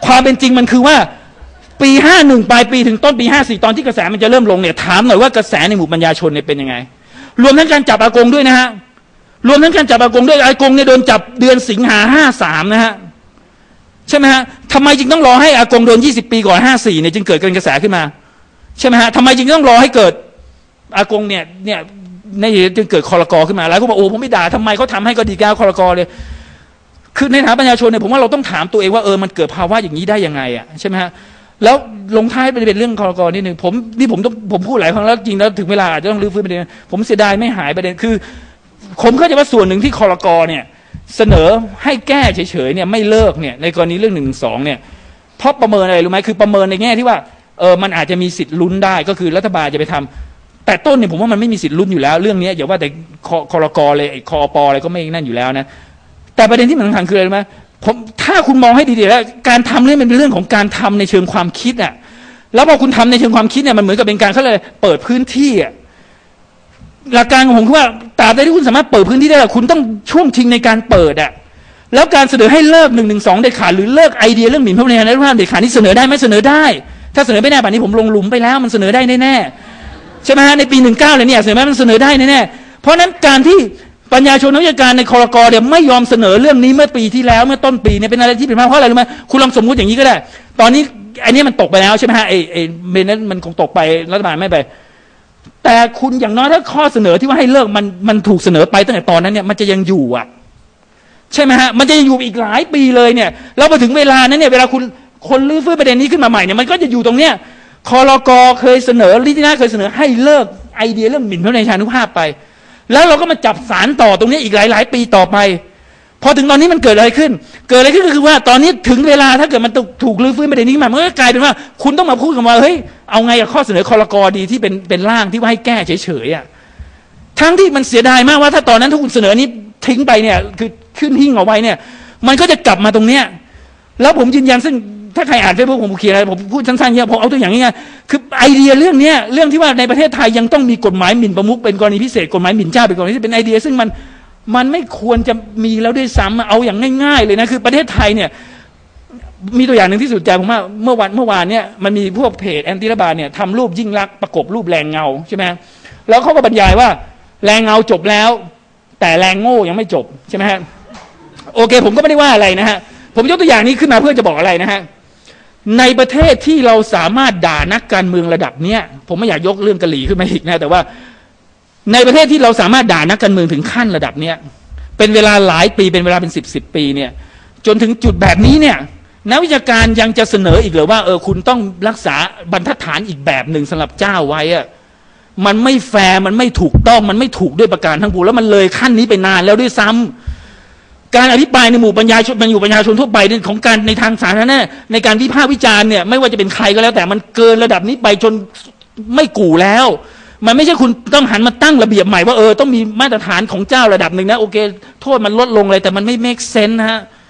ปี51ปลายปีถึงต้นปี54ตอนที่กระแสมันจะเริ่มลงเนี่ยถามหน่อยว่ากระแสในหมู่ปัญญาชนเนี่ยเป็นยังไงรวมทั้งการจับอากงด้วยนะฮะรวมทั้งการจับอากงด้วยอากงเนี่ยโดนจับเดือนสิงหา53นะฮะใช่ไหมฮะทำไมจึงต้องรอให้อากงโดน20 ปีก่อน54เนี่ยจึงเกิดกระแสขึ้นมาใช่ไหมฮะทำไมจึงต้องรอให้เกิดอากงเนี่ยในจึงเกิดคลก.ขึ้นมาแล้วก็บอกโอ้ผมไม่ด่าทำไมเขาทำให้ก็ดีแก้วคลก.เลยคือในฐานะปัญญาชนเนี่ยผมว่าเราต้องถามตัวเองว่ามันเกิดภาวะอย่างนี้ได้ยังไงอ่ะใช่ไหมฮะแล้วลงท้ายเป็นเรื่องคลก.นิดนึงผมพูดหลายครั้งแล้วจริงแล้วถึงเวลาอาจจะต้องรื้อฟื้นประเด็นผมเสียดายไม่หายประเด็นคือผมเข้าใจว่าส่วนหนึ่งที่คลก.เนี่ยเสนอให้แก้เฉยๆเนี่ยไม่เลิกเนี่ยในกรณีเรื่อง112เนี่ยเพราะประเมินอะไรรู้ไหมคือประเมินในแง่ที่ว่ามันอาจจะมีสิทธิ์ลุ้นได้ก็คือรัฐบาลจะไปทำแต่ต้นเนี่ยผมว่ามันไม่มีสิทธิ์ลุ้นอยู่แล้วเรื่องนี้อย่าว่าแต่คลก.เลยคอปอะไรก็ไม่นั่นอยู่แล้วนะแต่ประเด็นที่มันสำคัญคืออะไรรู้ไหมถ้าคุณมองให้ดีๆแล้วการทำเรื่องเป็นเรื่องของการทำในเชิงความคิดอ่ะแล้วพอคุณทำในเชิงความคิดเนี่ยมันเหมือนกับเป็นการเขาเลยเปิดพื้นที่อ่ะหลักการของผมคือว่าตราบใดที่คุณสามารถเปิดพื้นที่ได้คุณต้องช่วงชิงในการเปิดอ่ะแล้วการเสนอให้เลิก112เด็ดขาดหรือเลิกไอเดียเรื่องหมิ่นพระบรมราชาเด็ดขาดนี่เสนอได้ไหมเสนอได้ถ้าเสนอไม่ได้ป่านนี้ผมลงหลุมไปแล้วมันเสนอได้แน่ๆใช่ไหมฮะในปี19เลยเนี่ยเสนอไหมมันเสนอได้แน่ๆเพราะนั้นการที่ปัญญาชนนักวิชาการในคลก.เนี่ยไม่ยอมเสนอเรื่องนี้เมื่อปีที่แล้วเมื่อต้นปีเนี่ยเป็นอะไรที่ผิดพลาดเพราะอะไรรู้ไหมคุณลองสมมุติอย่างนี้ก็ได้ตอนนี้อันนี้มันตกไปแล้วใช่ไหมฮะไอ้เบนนั้นมันคงตกไปรัฐบาลไม่ไปแต่คุณอย่างน้อยถ้าข้อเสนอที่ว่าให้เลิกมันถูกเสนอไปตั้งแต่ตอนนั้นเนี่ยมันจะยังอยู่อ่ะใช่ไหมฮะมันจะยังอยู่อีกหลายปีเลยเนี่ยแล้วพอถึงเวลานั้นเนี่ยเวลาคนรื้อฟื้นประเด็นนี้ขึ้นมาใหม่เนี่ยมันก็จะอยู่ตรงเนี้ยคลก.เคยเสนอลิธินาเคยเสนอให้เลิกไอเดียเรื่องหมิ่นพระบรมราชานุภาพไปแล้วเราก็มาจับสารต่อตรงนี้อีกหลายปีต่อไปพอถึงตอนนี้มันเกิดอะไรขึ้นก็คือว่าตอนนี้ถึงเวลาถ้าเกิดมันถูกรื้อฟื้นประเด็นนี้มามันก็กลายเป็นว่าคุณต้องมาพูดกันว่าเฮ้ยเอาไงกับข้อเสนอคลก.ดีที่เป็นร่างที่ว่าให้แก้เฉยๆอ่ะทั้งที่มันเสียดายมากว่าถ้าตอนนั้นถ้าคุณเสนอนี้ทิ้งไปเนี่ยคือขึ้นหิ้งเอาไว้เนี่ยมันก็จะกลับมาตรงเนี้ยแล้วผมยืนยันซึ่งถ้าใครอ่านเฟซบุ๊กผมเขียนอะไรผมพูดสั้นๆเนี่ยผมเอาตัวอย่างง่ายๆคือไอเดียเรื่องนี้เรื่องที่ว่าในประเทศไทยยังต้องมีกฎหมายหมิ่นประมุขเป็นกรณีพิเศษกฎหมายหมิ่นเจ้าเป็นกรณีที่เป็นไอเดียซึ่งมันไม่ควรจะมีแล้วด้วยซ้ำเอาอย่างง่ายๆเลยนะคือประเทศไทยเนี่ยมีตัวอย่างหนึ่งที่สุดใจผมว่าเมื่อวานเนี่ยมันมีพวกเพจแอนตี้รัฐบาลเนี่ยทำรูปยิ่งลักษณ์ประกบรูปแรงเงาใช่ไหมแล้วเขาก็บรรยายว่าแรงเงาจบแล้วแต่แรงโง่ยังไม่จบใช่ไหมฮะโอเคผมก็ไม่ได้ว่าอะไรนะฮะผมยกตัวอย่างนี้ขึ้นมาเพื่อจะบอกอะไรนะฮะในประเทศที่เราสามารถด่านักการเมืองระดับเนี้ยผมไม่อยากยกเรื่องกะหรี่ขึ้นมาอีกนะแต่ว่าในประเทศที่เราสามารถด่านักการเมืองถึงขั้นระดับเนี้ยเป็นเวลาหลายปีเป็นเวลาเป็น10 ปีเนี่ยจนถึงจุดแบบนี้เนี่ยนักวิชาการยังจะเสนออีกหรือว่าคุณต้องรักษาบรรทัดฐานอีกแบบหนึ่งสำหรับเจ้าไว้อะมันไม่แฟร์มันไม่ถูกต้องมันไม่ถูกด้วยประการทั้งปวงแล้วมันเลยขั้นนี้ไปนานแล้วด้วยซ้ำการอภิปรายในหมู่ปัญญาชนมันอยู่ปัญญาชนทั่วไปของการในทางสาธารณะในการวิพากษ์วิจารณ์เนี่ยไม่ว่าจะเป็นใครก็แล้วแต่มันเกินระดับนี้ไปจนไม่กู่แล้วมันไม่ใช่คุณต้องหันมาตั้งระเบียบใหม่ว่าต้องมีมาตรฐานของเจ้าระดับหนึ่งนะโอเคโทษมันลดลงเลยแต่มันไม่ make sense นะฮะ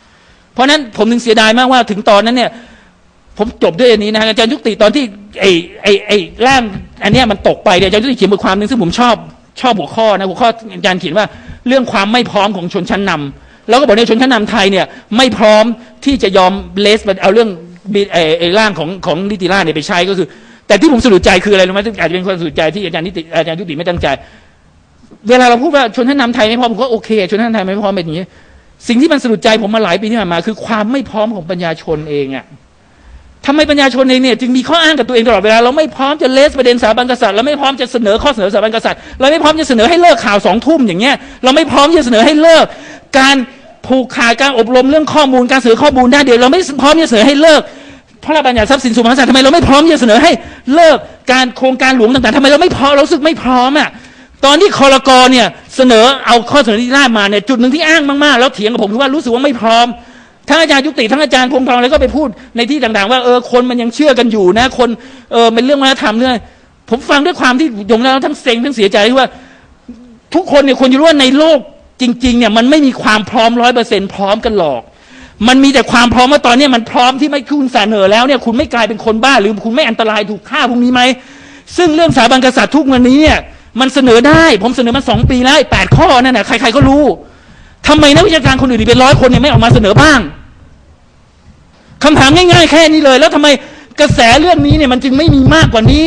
เพราะนั้นผมถึงเสียดายมากว่าถึงตอนนั้นเนี่ยผมจบด้วยอันนี้นะอาจารย์ยุติตอนที่ไอ้ร่างอันเนี้ยมันตกไปเนี่ยอาจารย์ยุติเขียนบทความหนึ่งซึ่งผมชอบหัวข้อนะหัวข้ออาจารย์เขียนว่าเรื่องความไม่พร้อมของชนชั้นนำแล้วก็บอกในชนชั้นนำไทยเนี่ยไม่พร้อมที่จะยอมเลสเอาเรื่องไอ้ร่างของนิติราษฎร์เนี่ยไปใช้ก็คือแต่ที่ผมสะดุดใจคืออะไรรู้ไหมอาจจะเป็นความสะดุดใจที่อาจารย์ยุติไม่ตั้งใจเวลาเราพูดว่าชนชั้นนำไทยไม่พร้อมผมก็โอเคชนชั้นนำไทยไม่พร้อมเป็นอย่างนี้สิ่งที่มันสะดุดใจผมมาหลายปีที่ผ่านมาคือความไม่พร้อมของปัญญาชนเองอะทำไมปัญญาชนเองเนี่ยจึงมีข้ออ้างกับตัวเองตลอดเวลาเราไม่พร้อมจะเลสประเด็นสถาบันกษัตริย์เราไม่พร้อมจะเสนอข้อเสนอสถาบันกษัตริย์เราไม่พร้อมจะเสนอให้เลิกข่าว2 ทุ่มอย่างเงี้ยเราไม่พร้อมจะเสนอให้เลิกการผูกขาดการอบรมเรื่องข้อมูลการเสนอข้อมูลได้เดี๋ยวเราไม่พร้อมจะเสนอให้เลิกพระราชบัญญัติทรัพย์สินส่วนมหาศาลทำไมเราไม่พร้อมจะเสนอให้เลิกการโครงการหลวงต่างๆทำไมเราไม่พร้อมเราสึกไม่พร้อมอ่ะตอนที่ครก.เนี่ยเสนอเอาข้อเสนอที่ได้มาเนี่ยจุดหนึ่งที่อ้างมากๆแล้วเถียงกับผมคือว่ารู้สึกว่าไม่พร้อมทั้งอาจารย์ยุติทั้งอาจารย์พงษ์ทองแล้วก็ไปพูดในที่ต่างๆว่าคนมันยังเชื่อกันอยู่นะคนเป็นเรื่องวัฒนธรรมเนี่ยผมฟังด้วยความที่ยงแล้วทั้งเซ็งทั้งเสียใจที่ว่าทุกคนเนี่ยควรจะรู้ว่าในโลกจริงๆเนี่ยมันไม่มีความพร้อม 100% พร้อมกันหรอกมันมีแต่ความพร้อมว่าตอนนี้มันพร้อมที่ไม่คุณเสนอแล้วเนี่ยคุณไม่กลายเป็นคนบ้าหรือคุณไม่อันตรายถูกฆ่าพวกนี้ไหมซึ่งเรื่องสถาบันกษัตริย์ทุกวันนี้เนี่ยมันเสนอได้ผมเสนอมา2 ปีแล้ว8 ข้อนั่นน่ะใครๆก็รู้ทำไมนักวิชาการคนอื่นเป็น100 คนเนี่ยไม่ออกมาเสนอบ้างคำถามง่ายๆแค่นี้เลยแล้วทำไมกระแสเรื่องนี้เนี่ยมันจึงไม่มีมากกว่านี้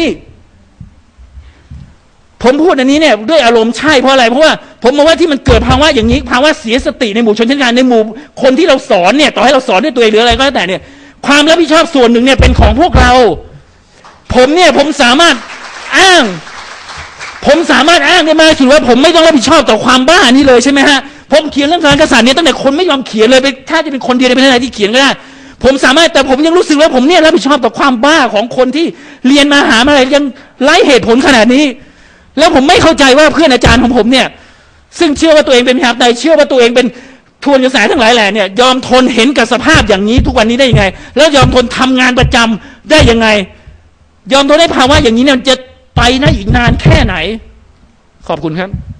ผมพูดอันนี้เนี่ยด้วยอารมณ์ใช่เพราะอะไรเพราะว่าผมมองว่าที่มันเกิดภาวะอย่างนี้ภาวะเสียสติในหมู่ชนชั้นกลางในหมู่คนที่เราสอนเนี่ยต่อให้เราสอนด้วยตัวเองหรืออะไรก็แล้วแต่เนี่ยความรับผิดชอบส่วนหนึ่งเนี่ยเป็นของพวกเราผมสามารถอ้างได้มากสุดว่าผมไม่ต้องรับผิดชอบต่อความบ้านี้เลยใช่ไหมฮะผมเขียนเรื่องสถาบันกษัตริย์เนี่ยตั้งแต่คนไม่ยอมเขียนเลยไปถ้าจะเป็นคนเดียวในประเทศไทยที่เขียนก็ได้ผมสามารถแต่ผมยังรู้สึกว่าผมเนี่ยรับผิดชอบต่อความบ้าของคนที่เรียนมาหาอะไรยังไร้เหตุผลขนาดนี้แล้วผมไม่เข้าใจว่าเพื่อนอาจารย์ของผมเนี่ยซึ่งเชื่อว่าตัวเองเป็นประชาธิปไตยเชื่อว่าตัวเองเป็นทวนกระแสทั้งหลายแหล่เนี่ยยอมทนเห็นกับสภาพอย่างนี้ทุกวันนี้ได้ยังไงแล้วยอมทนทำงานประจำได้ยังไงยอมทนให้ภาวะอย่างนี้เนี่ยจะไปนะอีกนานแค่ไหนขอบคุณครับ